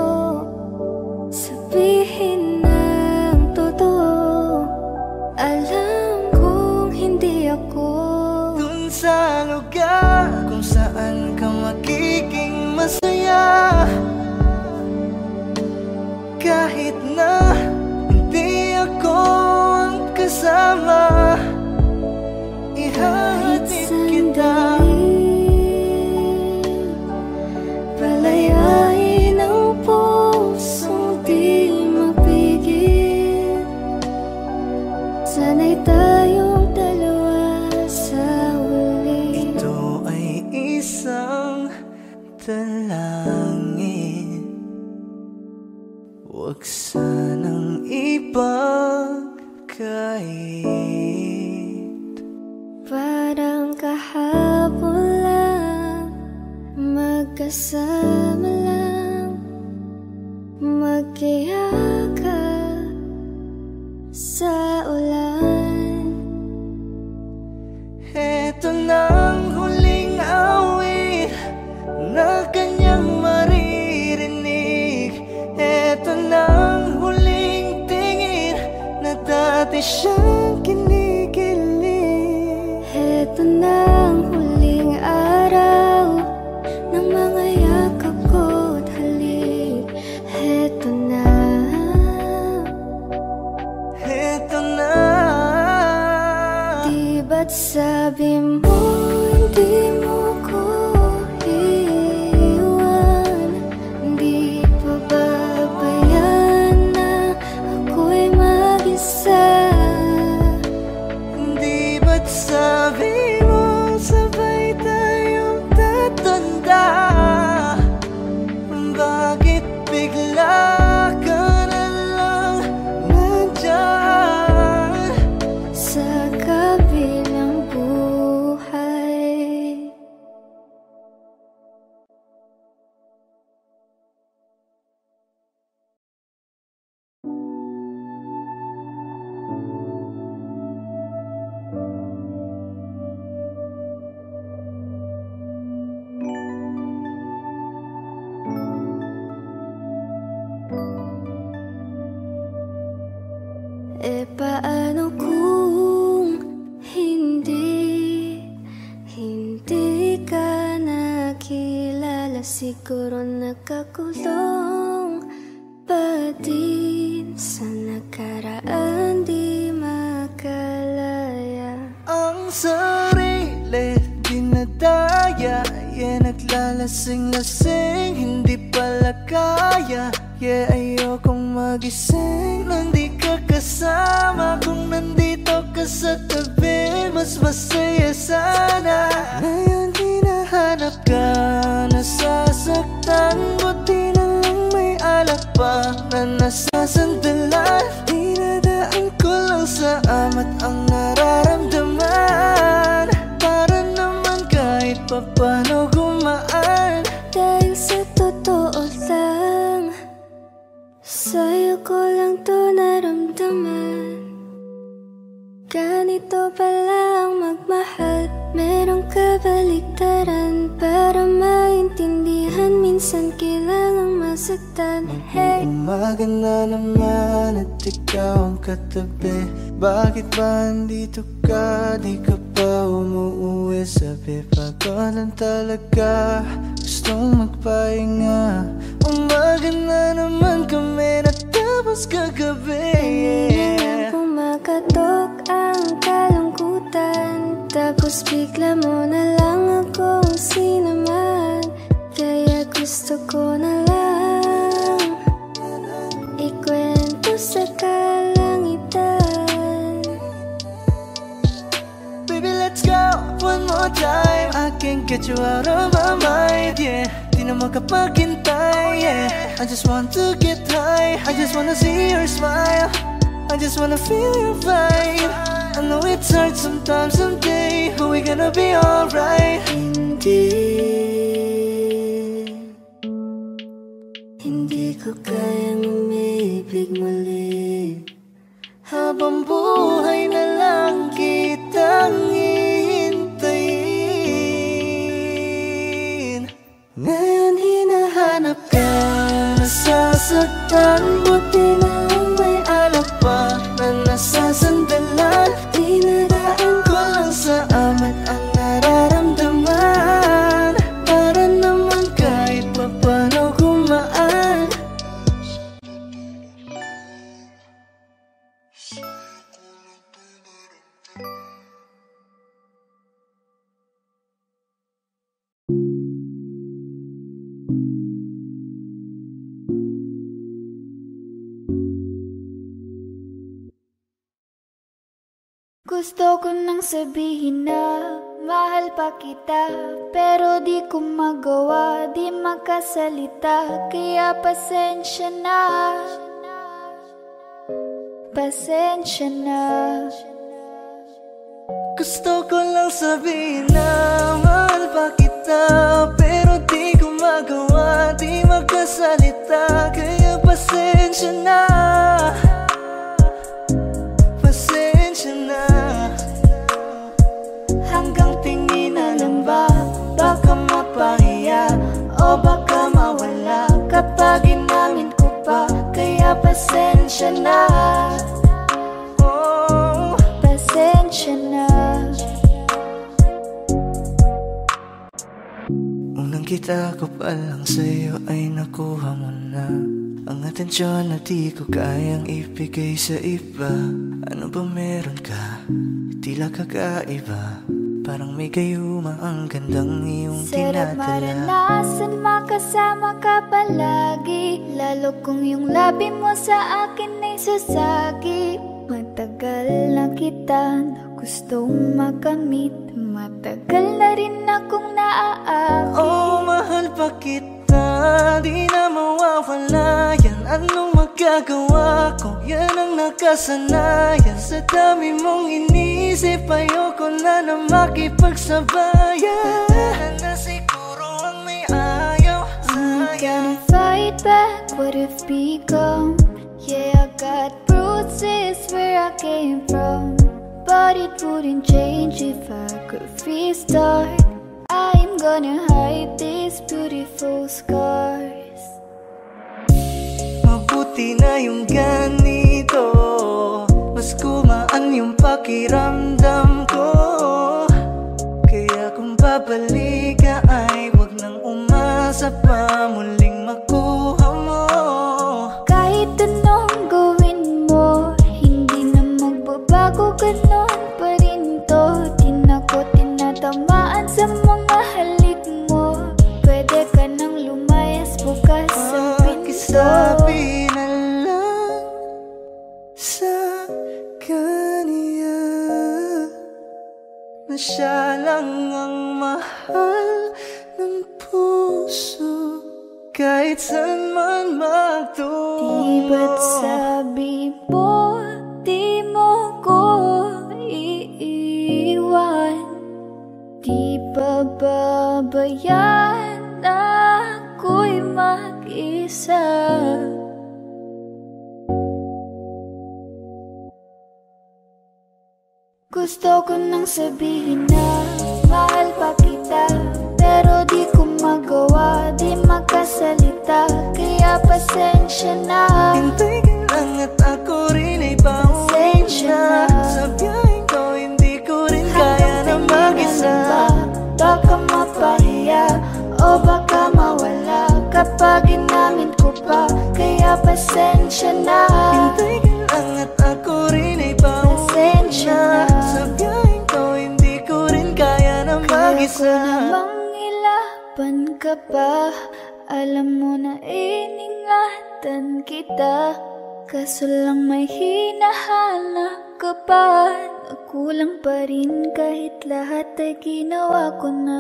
Sabihin ng totoo, alam kong hindi ako Dun sa lugar kung saan ka magiging masaya. Kahit na hindi ako ang kasama, kahit ihahatid kita. sandali. Palayain ang pusong di mapigil. Sana'y tayong dalawa sa huli. Ito ay isang dalangin, huwag sanang ipagkait. Parang kahapon lang, magkasama lang, magkiyakap sa ulan. Eto nang huling awit na kanyang maririnig. Eto nang huling siguro nakakulong pa din sa nakaraan, di makalaya. Ang sarili dinadaya, yeah, naglalasing-lasing, hindi pala kaya. Yeah, ayokong magising nang di ka kasama. Kung nandito ka sa tabi, mas masaya sana. Ngayon hinahanap ka, nasasaktan, buti na lang may alak pa na nasasandalan. Dinadaan ko lang sa amat ang nararamdaman, para naman kahit papano gumaan. Dahil sa totoo lang, sa'yo ko lang to naramdaman. Ganito pala ang magmahal, merong kabaliktaran. Para maintindihan, minsan kailangang masaktan. Hey, umaga na naman at ikaw ang katabi. Bakit ba andito ka, di ka pa umuuwi? Sabi pagod lang talaga, gustong magpahinga. Umaga na naman kami, natapos kagabi. kanina lang pumakatok ang kalungkutan, tapos bigla mo na lang akong sinamahan. Kaya gusto ko na lang ikwento sa kalangitan. Baby, let's go one more time. I can't get you out of my mind, yeah. Di na makapaghintay, yeah. I just want to get high, I just wanna see your smile, I just wanna feel your vibe. I know it's hard sometimes, someday, but we're gonna be alright. Hindi, hindi ko kayang umibig muli. Habang buhay na lang kitang hihintayin. Ngayon hinahanap ka, nasasaktan, buti na lang may alak pa na nasasandalan. Dinadaan ko lang sa amat ang nararamdaman, para naman kahit papano gumaan. Gusto ko nang sabihin na mahal pa kita, pero di ko magawa, di makasalita. Kaya pasensya na, pasensya na. Gusto ko lang sabihin na mahal pa kita, pero di ko magawa, di makasalita. Kaya pasensya na, pasensya na. Hanggang tingin na lang ba, baka mapahiya o baka mawala kapag inamin ko pa. Kaya pasensya na, oh, Pasensya na. unang kita ko pa lang sa'yo ay nakuha mo na ang atensyon na di ko kayang ibigay sa iba. Ano ba meron ka? Tila kakaiba, parang may gayuma ang gandang iyong Sarap tinadala. maranasan, makasama ka palagi, lalo kung yung labi mo sa akin ay sasagi. Matagal na kita na gustong makamit, matagal na rin akong naaakit. Oh, mahal pa kita, di na mawawala yan. Anong magagawa ko? Yan ang nakasanayan. Sa dami mong inisip, ayoko na na makipagsabayan. Tanda na siguro ang may ayaw I'm sa'yo. gonna fight back what if become. Yeah, I got bruises where I came from, but it wouldn't change if I could restart. I'm gonna hide these beautiful scars. Mabuti na yung ganito, mas gumaan yung pakiramdam ko. Kaya kung babalik ka ay wag nang umasa. pag-asa pa muling makuha mo. Kahit anong gawin mo, hindi na magbabago, ganon pa rin to. Di na ko tinatamaan sa mga halik mo. Pwede ka nang lumayas, bukas ang pinto. Pakisabi na lang sa kanya na siya lang ang mahal ng puso, kahit saan man magtungo. Di ba't sabi mo, di mo ko iiwan? Di ba babayaan ako'y mag-isa? Gusto ko nang sabihin na mahal pa kita, pero di ko magawa, di makasalita. Kaya pasensya na. Hintay ka lang at ako rin ay pauwi na. Sa biyaheng ko hindi ko rin kaya na mag-isa. Baka mapahiya o baka mawala kapag inamin ko pa. Kaya pasensya na. Hintay ka lang at ako rin ay pauwi na. Sa biyaheng ko hindi ko rin kaya na mag-isa. Kaya ko namang ilaban ka pa. Alam mo na iningatan kita, kaso lang may hinahanap ka pa. Nakulang pa rin kahit lahat ay ginawa ko na.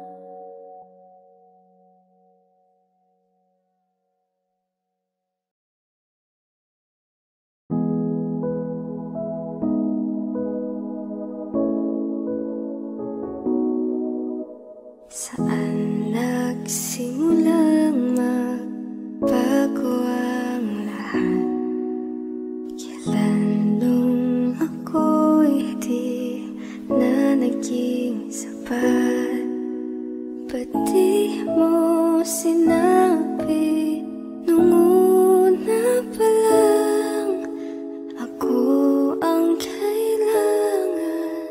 Saan nagsimulang magbago ang lahat? Kailan nung ako'y di na naging sapat? Ba't di mo sinabi nung una pa lang ako ang kailangan?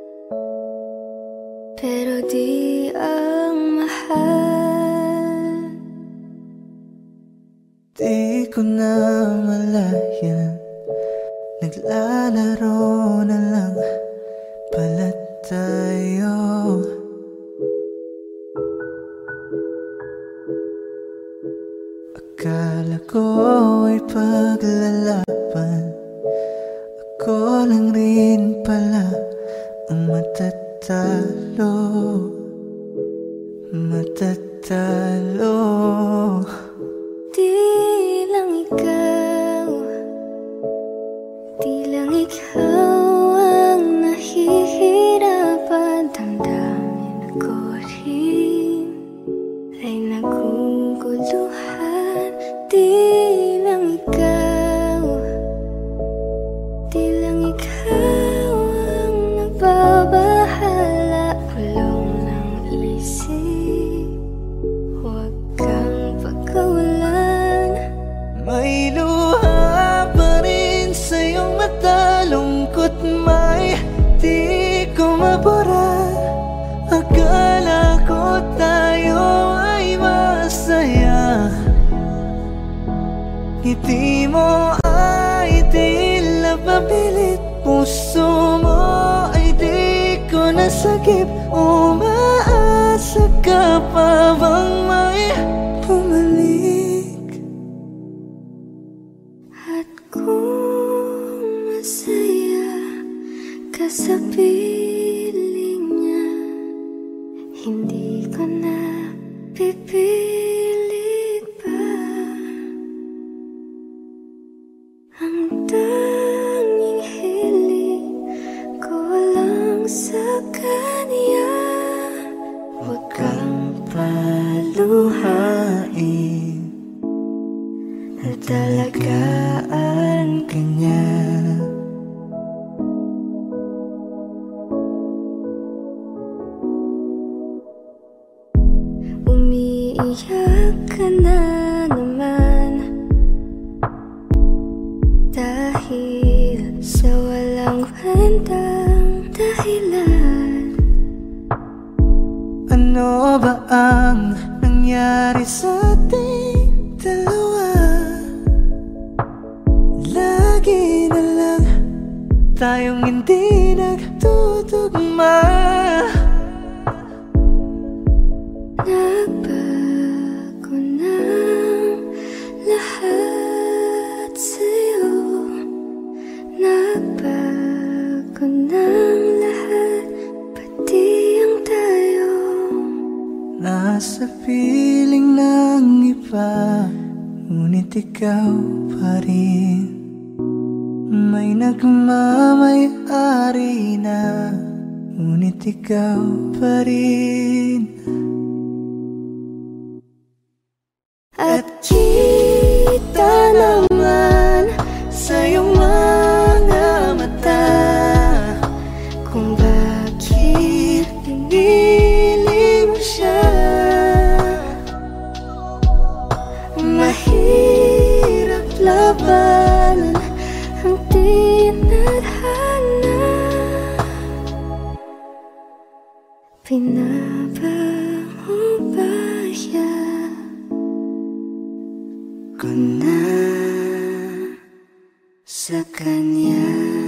Pero di ang mahal. Di ko na malayan, naglalaro na lang pala tayo. Akala ko ay paglalaban, ako lang rin pala ang matatalo. Matatalo. Di lang ikaw, di lang ikaw ang nahihirapan. Damdamin ako rin ay naguguluhan. Di lang ikaw, di lang ikaw ang nagbabahala. Pulong ng isip, huwag kang pagkawalan. May luha pa rin sa iyong mata, lungkot may di ko mabura. Akala ko tayo ay masaya, ngiti mo ay tila papilit, puso mo ay di ko nasagip. Umaasa ka pa bang may bumalik? At kung masaya ka sa piling niya, hindi ko na pipilit pa. Ang tanging hiling ko lang sa kanya, huwag kang paluhain, natalagaan ka niya. Umiiyak ka na naman dahil sa walang kwentang dahilan. Ano ba ang nangyari? nangyari sa ating dalawa, lagi na lang tayong hindi nagtutugma. Nagbago ng lahat sa'yo, nagbago ng lahat, pati ang tayo. Nasa piling ng iba, ngunit ikaw pa rin. May nagmamay-ari na, ngunit ikaw pa rin. At kita naman sa iyong mga mata kung bakit pinili mo siya. Mahirap labanan ang tinadhana, pinapangubaya ko na sa kanya.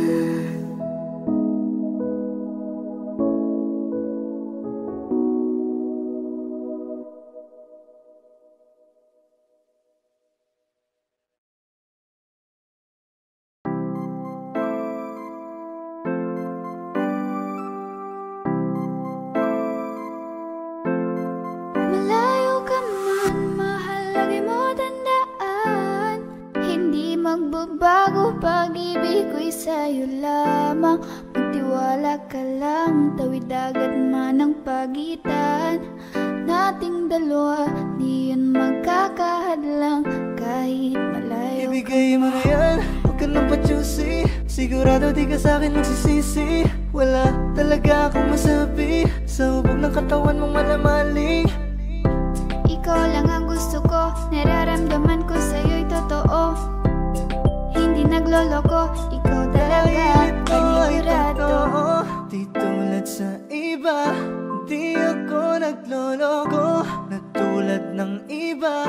Malayo ka man, mahal, lagi mo tandaan, hindi magbabago pag-ibig ko'y sa'yo lamang. Magtiwala ka lang, tawid dagat man ang pagitan nating dalawa, di yun magkakahadlang kahit malayo. Ibigay mo na yan, huwag ka nang pa-choosy, sigurado di ka sa'kin magsisisi. Wala talaga akong masabi sa hubog ng katawan mong malamaling. Ikaw lang ang gusto ko, nararamdaman ko sa'yo'y totoo, hindi nagloloko, ikaw talaga, panigurado. Di tulad sa iba, di ako nagloloko, na tulad ng iba.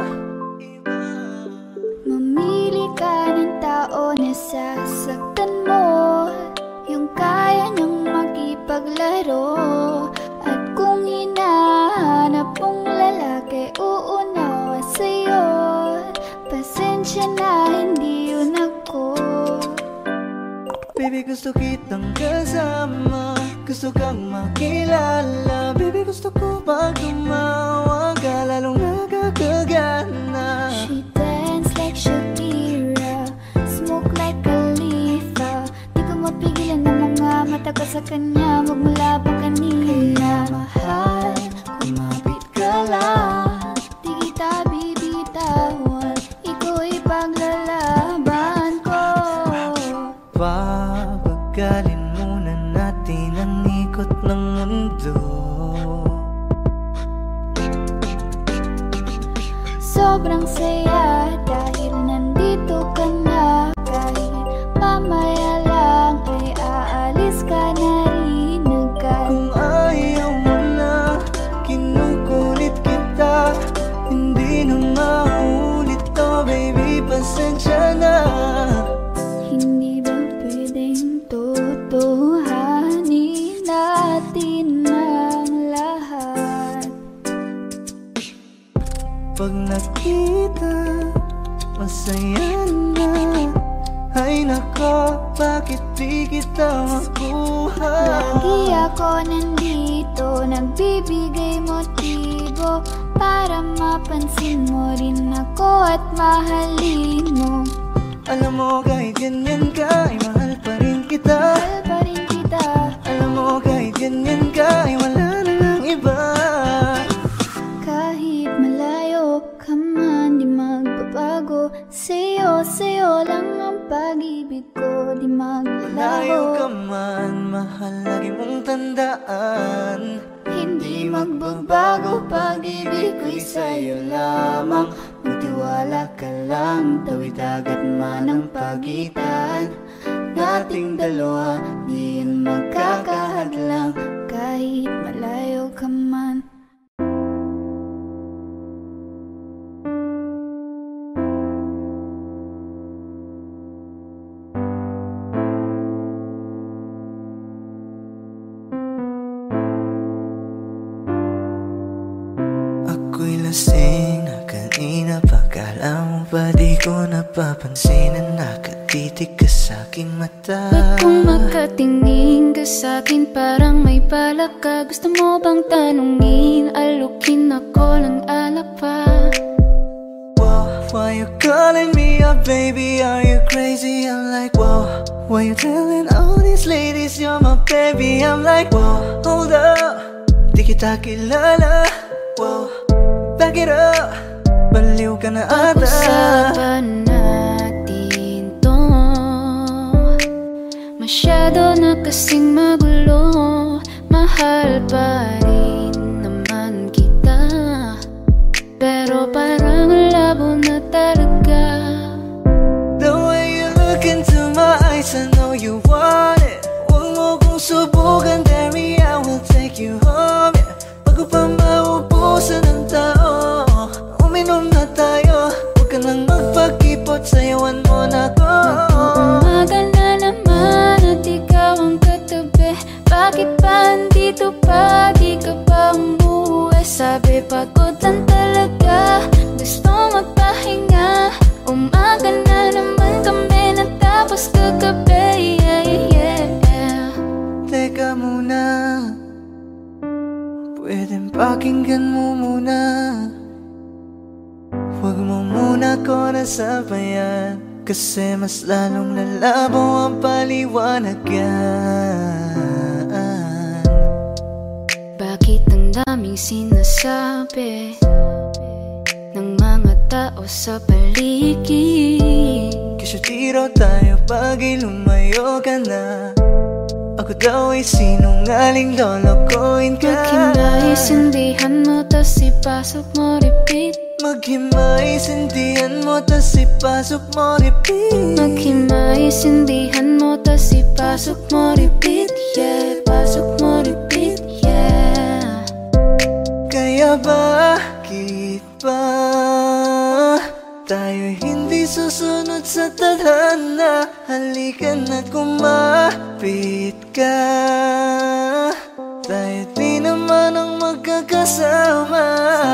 Mamili ka ng tao na sasaktan mo, yung kaya niyang makipaglaro. At kung hinahanap mong lalaki, uunawa sa'yo, pasensya na, hindi yun ako. Baby, gusto kitang kasama, gusto kang makilala. Baby, gusto ko pag tumawa ka, lalong nakakagana. She dance like Shakira, smoke like Khalifa, di ko mapigilan ng mga mata ko sa kanya, magmula pa kanina. Mahal, kumapit ka lang, di kita bibitawan, iko'y paglalaban ko. Pabagalin muna natin ang ikot ng mundo. Sobrang saya dahil nandito ka na, kahit mamaya lang ay aalis ka na rin agad. Kung ayaw mo na, kinukulit kita, hindi na maulit to, baby, pasensya na. Hindi ba pwedeng totohanin natin ang lahat? Pag nakita, masaya na. Ay nako, bakit di kita makuha? Lagi ako nandito, nagbibigay motibo para mapansin mo rin ako at mahalin mo. Alam mo kahit ganyan ka, ay mahal pa rin kita. Mahal pa rin kita. Alam mo kahit ganyan ka, ay wala na ng iba. Kahit malayo ka man, di magbabago, sa'yo, sa'yo lang ang pag-ibig ko, di Layo ka maglaho. man, mahal, lagi mong tandaan, Hindi magbabago, pag-ibig ko'y sa'yo lamang. magtiwala ka lang, tawid dagat man ang pagitan nating dalawa, Di yun magkakahadlang kahit malayo ka man. lasing na kanina pa. Kala mo ba di ko napapansin na nakatitig ka sa'king mata? Ba't kung makatingin ka sa'kin parang may balak ka? Gusto mo bang tanungin, alukin ako ng alak pa? Whoa, why you calling me up, baby? Are you crazy? I'm like, whoa. Why you telling all these ladies you're my baby? I'm like, whoa, hold up, di kita kilala. Whoa, back it up, baliw ka na ata. Pag-usapan natin to, masyado na kasing magulo. Mahal pa rin naman kita, pero parang labo na talaga. The way you look into my eyes, I know you want it. Huwag mo kong subukan, dare me, I will take you home, yeah. Bago pa maubusan ng tao, uminom na tayo. Huwag ka nang magpakipot, sayawan mo na ko. Umaga na naman at ikaw ang katabi. Bakit pa andito pa, di ka pa umuwi? Sabi pagod lang talaga, gusto magpahinga. Umaga na naman kami natapos kagabi, yeah, yeah, yeah. Teka muna, pwedeng pakinggan mo muna. Huwag mo muna ko nasabayan, kasi mas lalong lalabo ang paliwanagan. Bakit ang daming sinasabi ng mga tao sa paligid? Kasi di raw tayo bagay, lumayo ka na. Ako daw ay sinungaling, lolokohin ka. Maghimay-sindihan mo, tas ipasok mo, repeat. Maghimay-sindihan mo, tas ipasok mo, repeat. Maghimay-sindihan mo, tas ipasok mo, repeat. Yeah, pasok mo, repeat, yeah. Kaya bakit ba tayo hindi susunod sa tadhana? Halika na kumapit ka, tayo di naman ang magkakasama.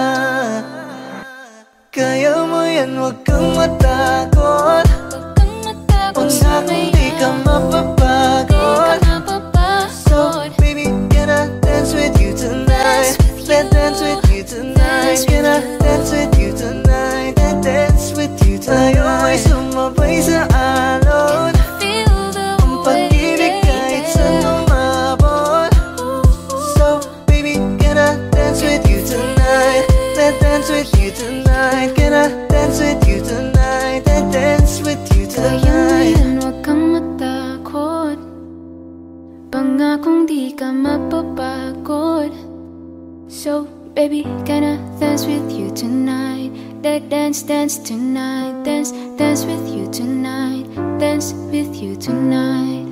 Kaya mo yan, huwag kang matakot. Huwag kang matakot sa ngayon, di ka mapapagod. Di ka mapapagod. So baby, can I dance with you tonight? Let's dance with you tonight. Can I dance with you tonight? And dance with you tonight. Tayo ay sumabay sa alon. Ang pag-ibig kahit saan umabot. So baby, can I dance with you tonight? Let's dance with you tonight. Can I dance with you tonight? And dance with you Kaya tonight. ngayon, huwag kang matakot. Pangakong di ka mapapagod. So baby, can I dance with you tonight? That dance, dance tonight. Dance, dance with you tonight. Dance with you tonight.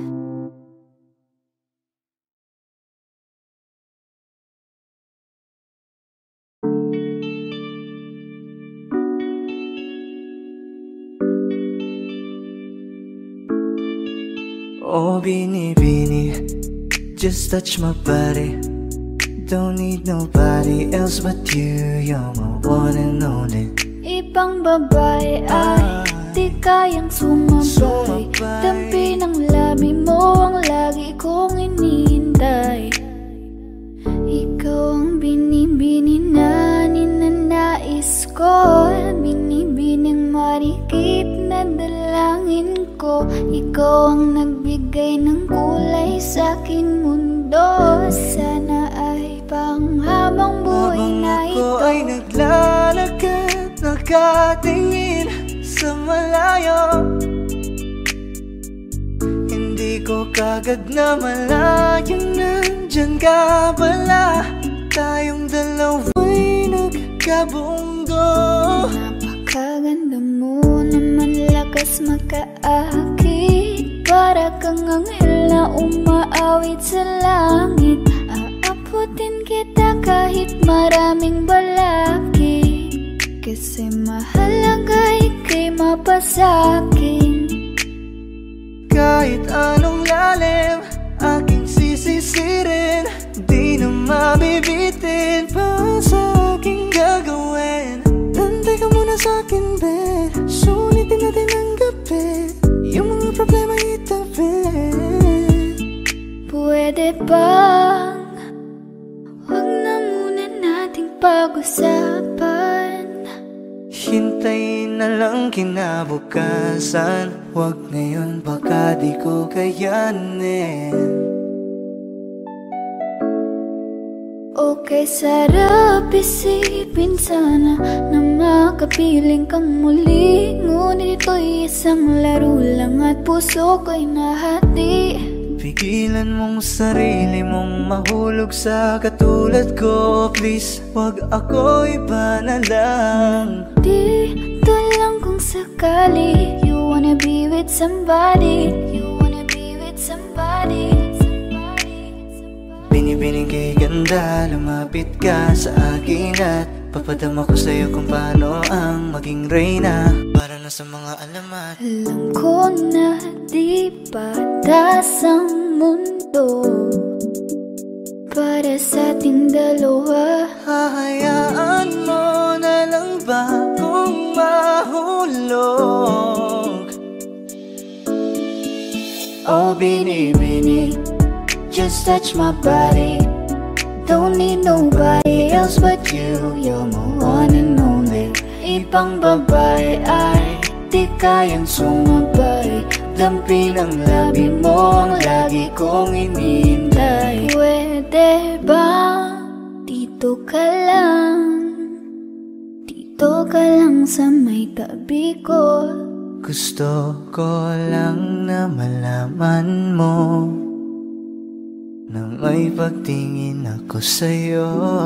Oh, Bini, Bini, just touch my body. Don't need nobody else but you. You're my one and only. Ibang babae ay di kayang sumabay. Dampi ng labi mo ang lagi kong inihintay. Ikaw ang binibini na ninanais ko. Binibining marikit na dalangin ko. Ikaw ang nagbigay ng kulay sa aking mundo. Sana ay panghabang buhay na ito. Habang ako ay naglalakad, nakatingin sa malayo, hindi ko kagad na malayang nandyan ka pala. Tayong dalawa'y nagkabunggo. Napakaganda mo naman, lakas makaakit. Para kang anghel na umaawit sa langit. Aabutin kita kahit maraming balakid. Kasi mahalaga ika'y mapasakin. Kahit anong lalim aking sisisirin, di na mabibitin pa sa aking gagawin. bang wag na muna nating pag-usapan? Hintayin na lang kinabukasan, wag ngayon baka di ko kayanin. Okay, sarap isipin sana na makapiling kang muli, ngunit ito'y isang laro lang at puso ko'y nahati. Pigilan mong sarili mong mahulog sa katulad ko. Please, wag ako, iba na lang. Dito lang kung sakali you wanna be with somebody, you wanna be with somebody, somebody, somebody. Binibining kay ganda, lumapit ka sa akin at papadama ko sa'yo kung paano ang maging reyna, para na sa mga alamat. Alam ko na di patas ang mundo para sa ating dalawa. Hahayaan mo na lang ba kung mahulog? Oh, bini-bini, just touch my body. Don't need nobody else but you. You're my one and only. Ibang babae ay di kayang sumabay. Dampi ng labi mo ang lagi kong inihintay. Pwede ba dito ka lang, dito ka lang sa may tabi ko. Gusto ko lang na malaman mo na may pagtingin ako sa'yo.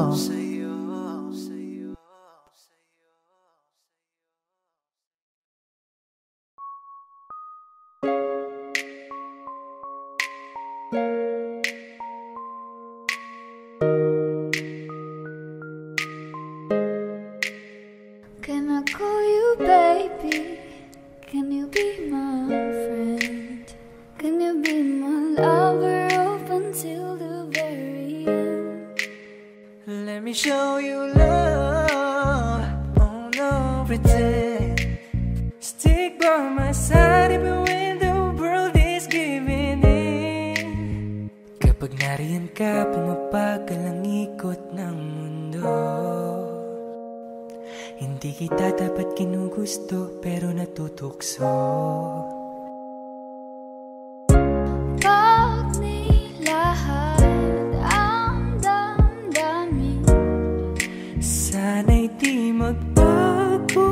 Can I call you baby? Can you be my friend? Can you be my lover up until the very end? Let me show you love. Oh no, pretend. Stick by my side even when the world is giving in. Kapag nariyan ka, pumapagal ang ikot ng mundo. Hindi kita dapat kinugusto, pero natutukso. Pag nilahad ang damdamin, sana'y di magbago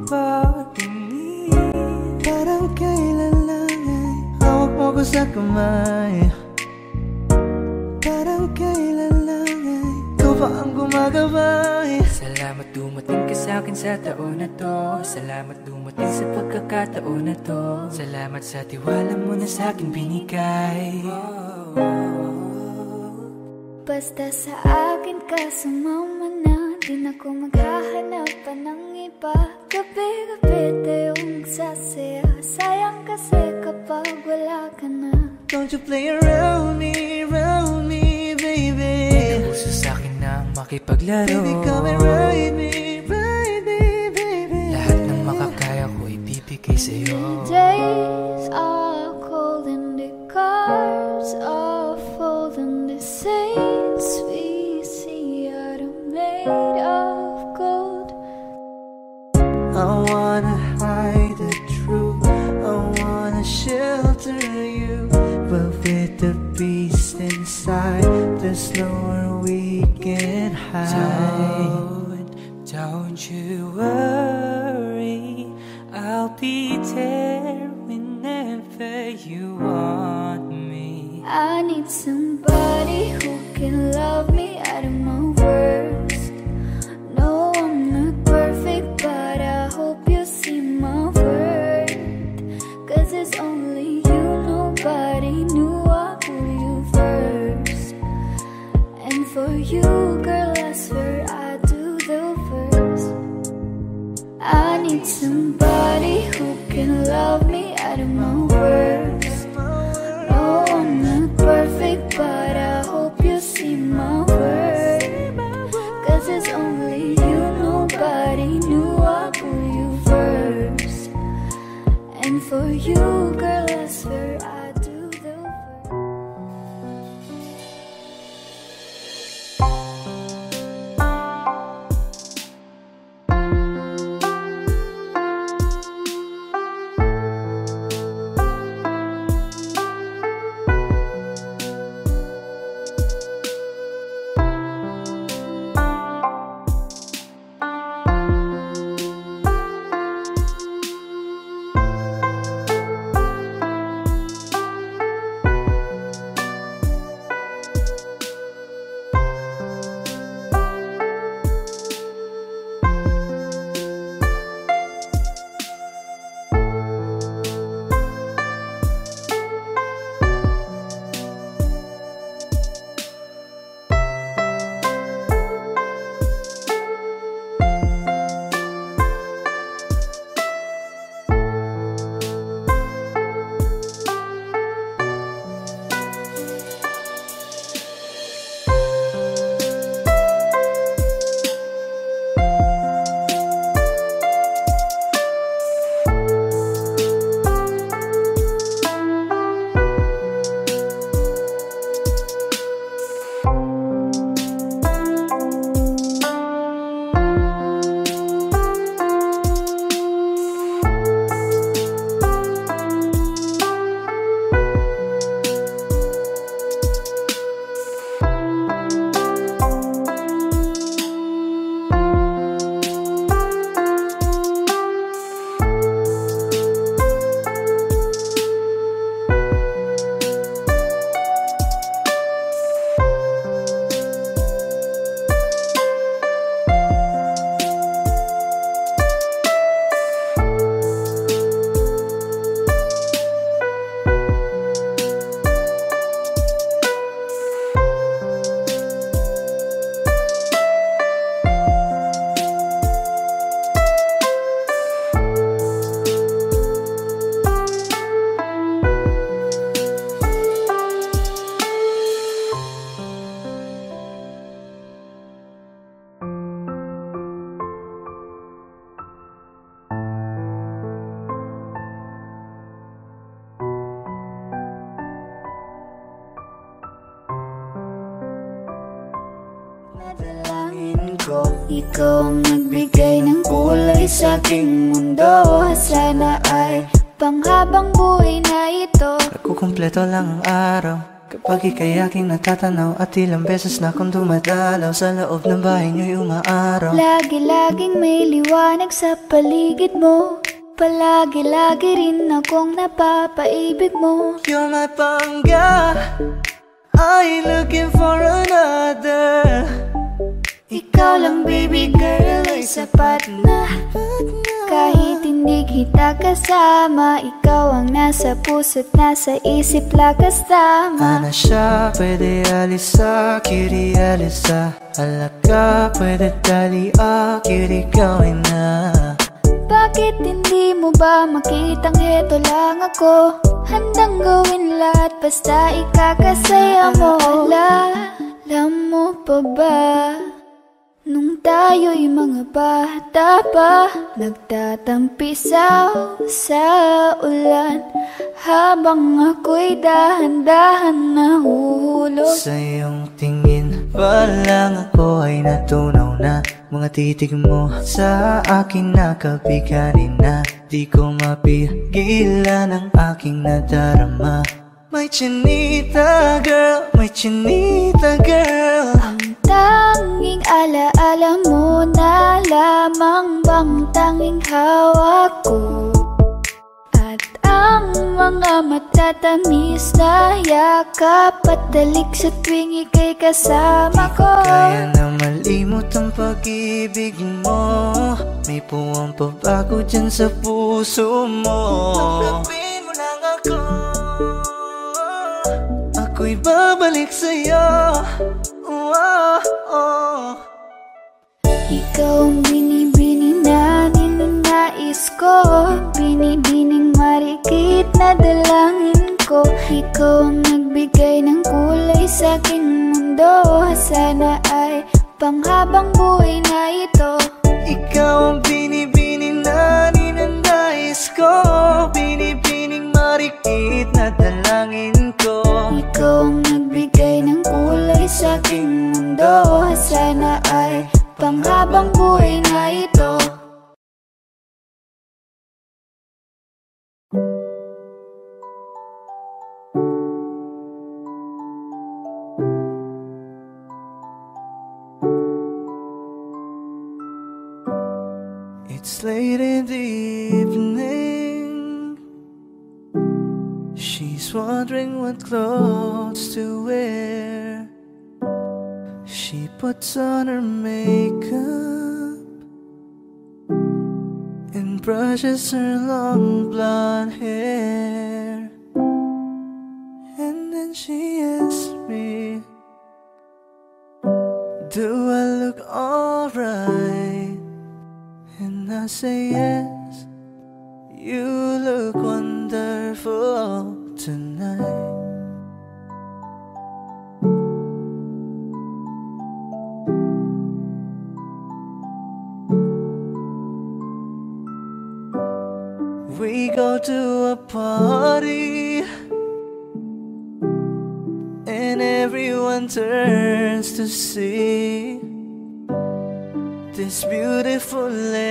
patingin. Parang kailan lang ay hawak mo ko sa kamay. Parang kailan lang ay ikaw pa ang gumagabay. Salamat dumating ka sa'kin sa taon na to. Salamat dumating sa pagkakataon na to. Salamat sa tiwala mo na sa'kin binigay. basta sa akin ka sumama na. Di na ko maghahanap pa ng iba. Gabi-gabi tayong sasaya. Sayang kasi kapag wala ka na. Don't you play around me, around me, baby. Puso sa'kin na makipaglaro. Baby, come and ride me, ride me, baby. Lahat ng makakaya ko ibibigay sa'yo. Days are cold and the cars are full and the saints we see are made of gold. I wanna hide the truth, I wanna shelter you, but with the beast inside, there's nowhere we can hide. Don't, don't you worry, I'll be there whenever you want me. I need somebody who can love me out of my worst. No, I'm not perfect, but I hope you see my worth. Cause it's only you, nobody knew I put you first. And for you, girl, I swear I do the first. I need somebody who can love me out of my worst. No, I'm not perfect, but I hope you see my worth. Cause it's only you, nobody knew I put you first. And for you, girl, I swear I do the first. Ikaw ang nagbigay ng kulay sa aking mundo. Sana ay panghabang buhay na ito. Nagkukumpleto lang ang araw kapag ika'y aking natatanaw. At ilang beses na akong dumadalaw sa loob ng bahay niyo'y umaaraw. Lagi-laging may liwanag sa paligid mo. Palagi-lagi rin akong napapaibig mo. You're my pangga, I ain't looking for another. Ikaw lang baby girl ay sapat na. Kahit hindi kita kasama, ikaw ang nasa puso't nasa isip lakas tama. Ana siya, pwede alisa, kiri alisa. Alaka, pwede tali, ah, kiri gawin na. Bakit hindi mo ba makitang heto lang ako? Handang gawin lahat basta ikakasaya mo. Alam mo pa ba, nung tayo'y mga bata pa, nagtatampisaw sa ulan habang ako'y dahan-dahan nahuhulog. Sa iyong tingin pa lang ako ay natunaw na. Mga titig mo sa akin nakabiganin na. Di ko mapigilan ang aking nadarama. My chinita girl, my chinita girl. Ang tanging alaala mo na lamang bang tanging hawak ko. At ang mga matatamis na yakap at dalik sa tuwing ika'y kasama ko. Kaya na malimot ang pag-ibig mo. May puwang pabago dyan sa puso mo. Tanggapin mo lang ako, ako'y babalik sa'yo. Oh, oh, oh. Ikaw ang binibini na ninanais ko, binibining marikit na dalangin ko. Ikaw ang nagbigay ng kulay sa aking mundo. Sana ay panghabang buhay na ito. Ikaw ang binibini na ninanais ko, binibining marikit na dalangin ko. Ikaw ang nagbigay ng kulay sa aking mundo. Sana ay panghabang buhay na ito. It's late in the evening. She's wondering what clothes to wear. She puts on her makeup and brushes her long blonde hair. And then she asks me, do I look alright? And I say yes, you look wonderful tonight. We go to a party and everyone turns to see this beautiful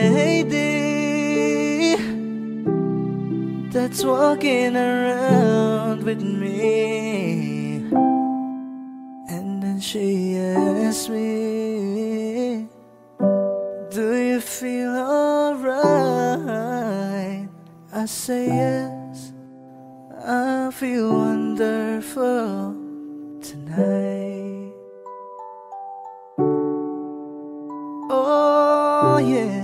lady that's walking around with me. And then she asks me, do you feel alright? I say yes, I feel wonderful tonight. Oh yeah.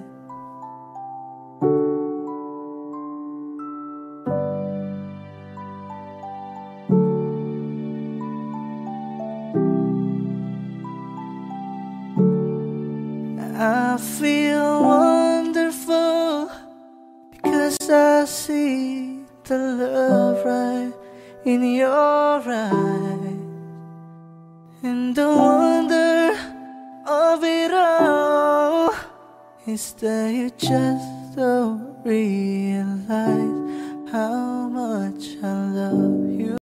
I feel wonderful because I see the love right in your eyes. And the wonder of it all is that you just don't realize how much I love you.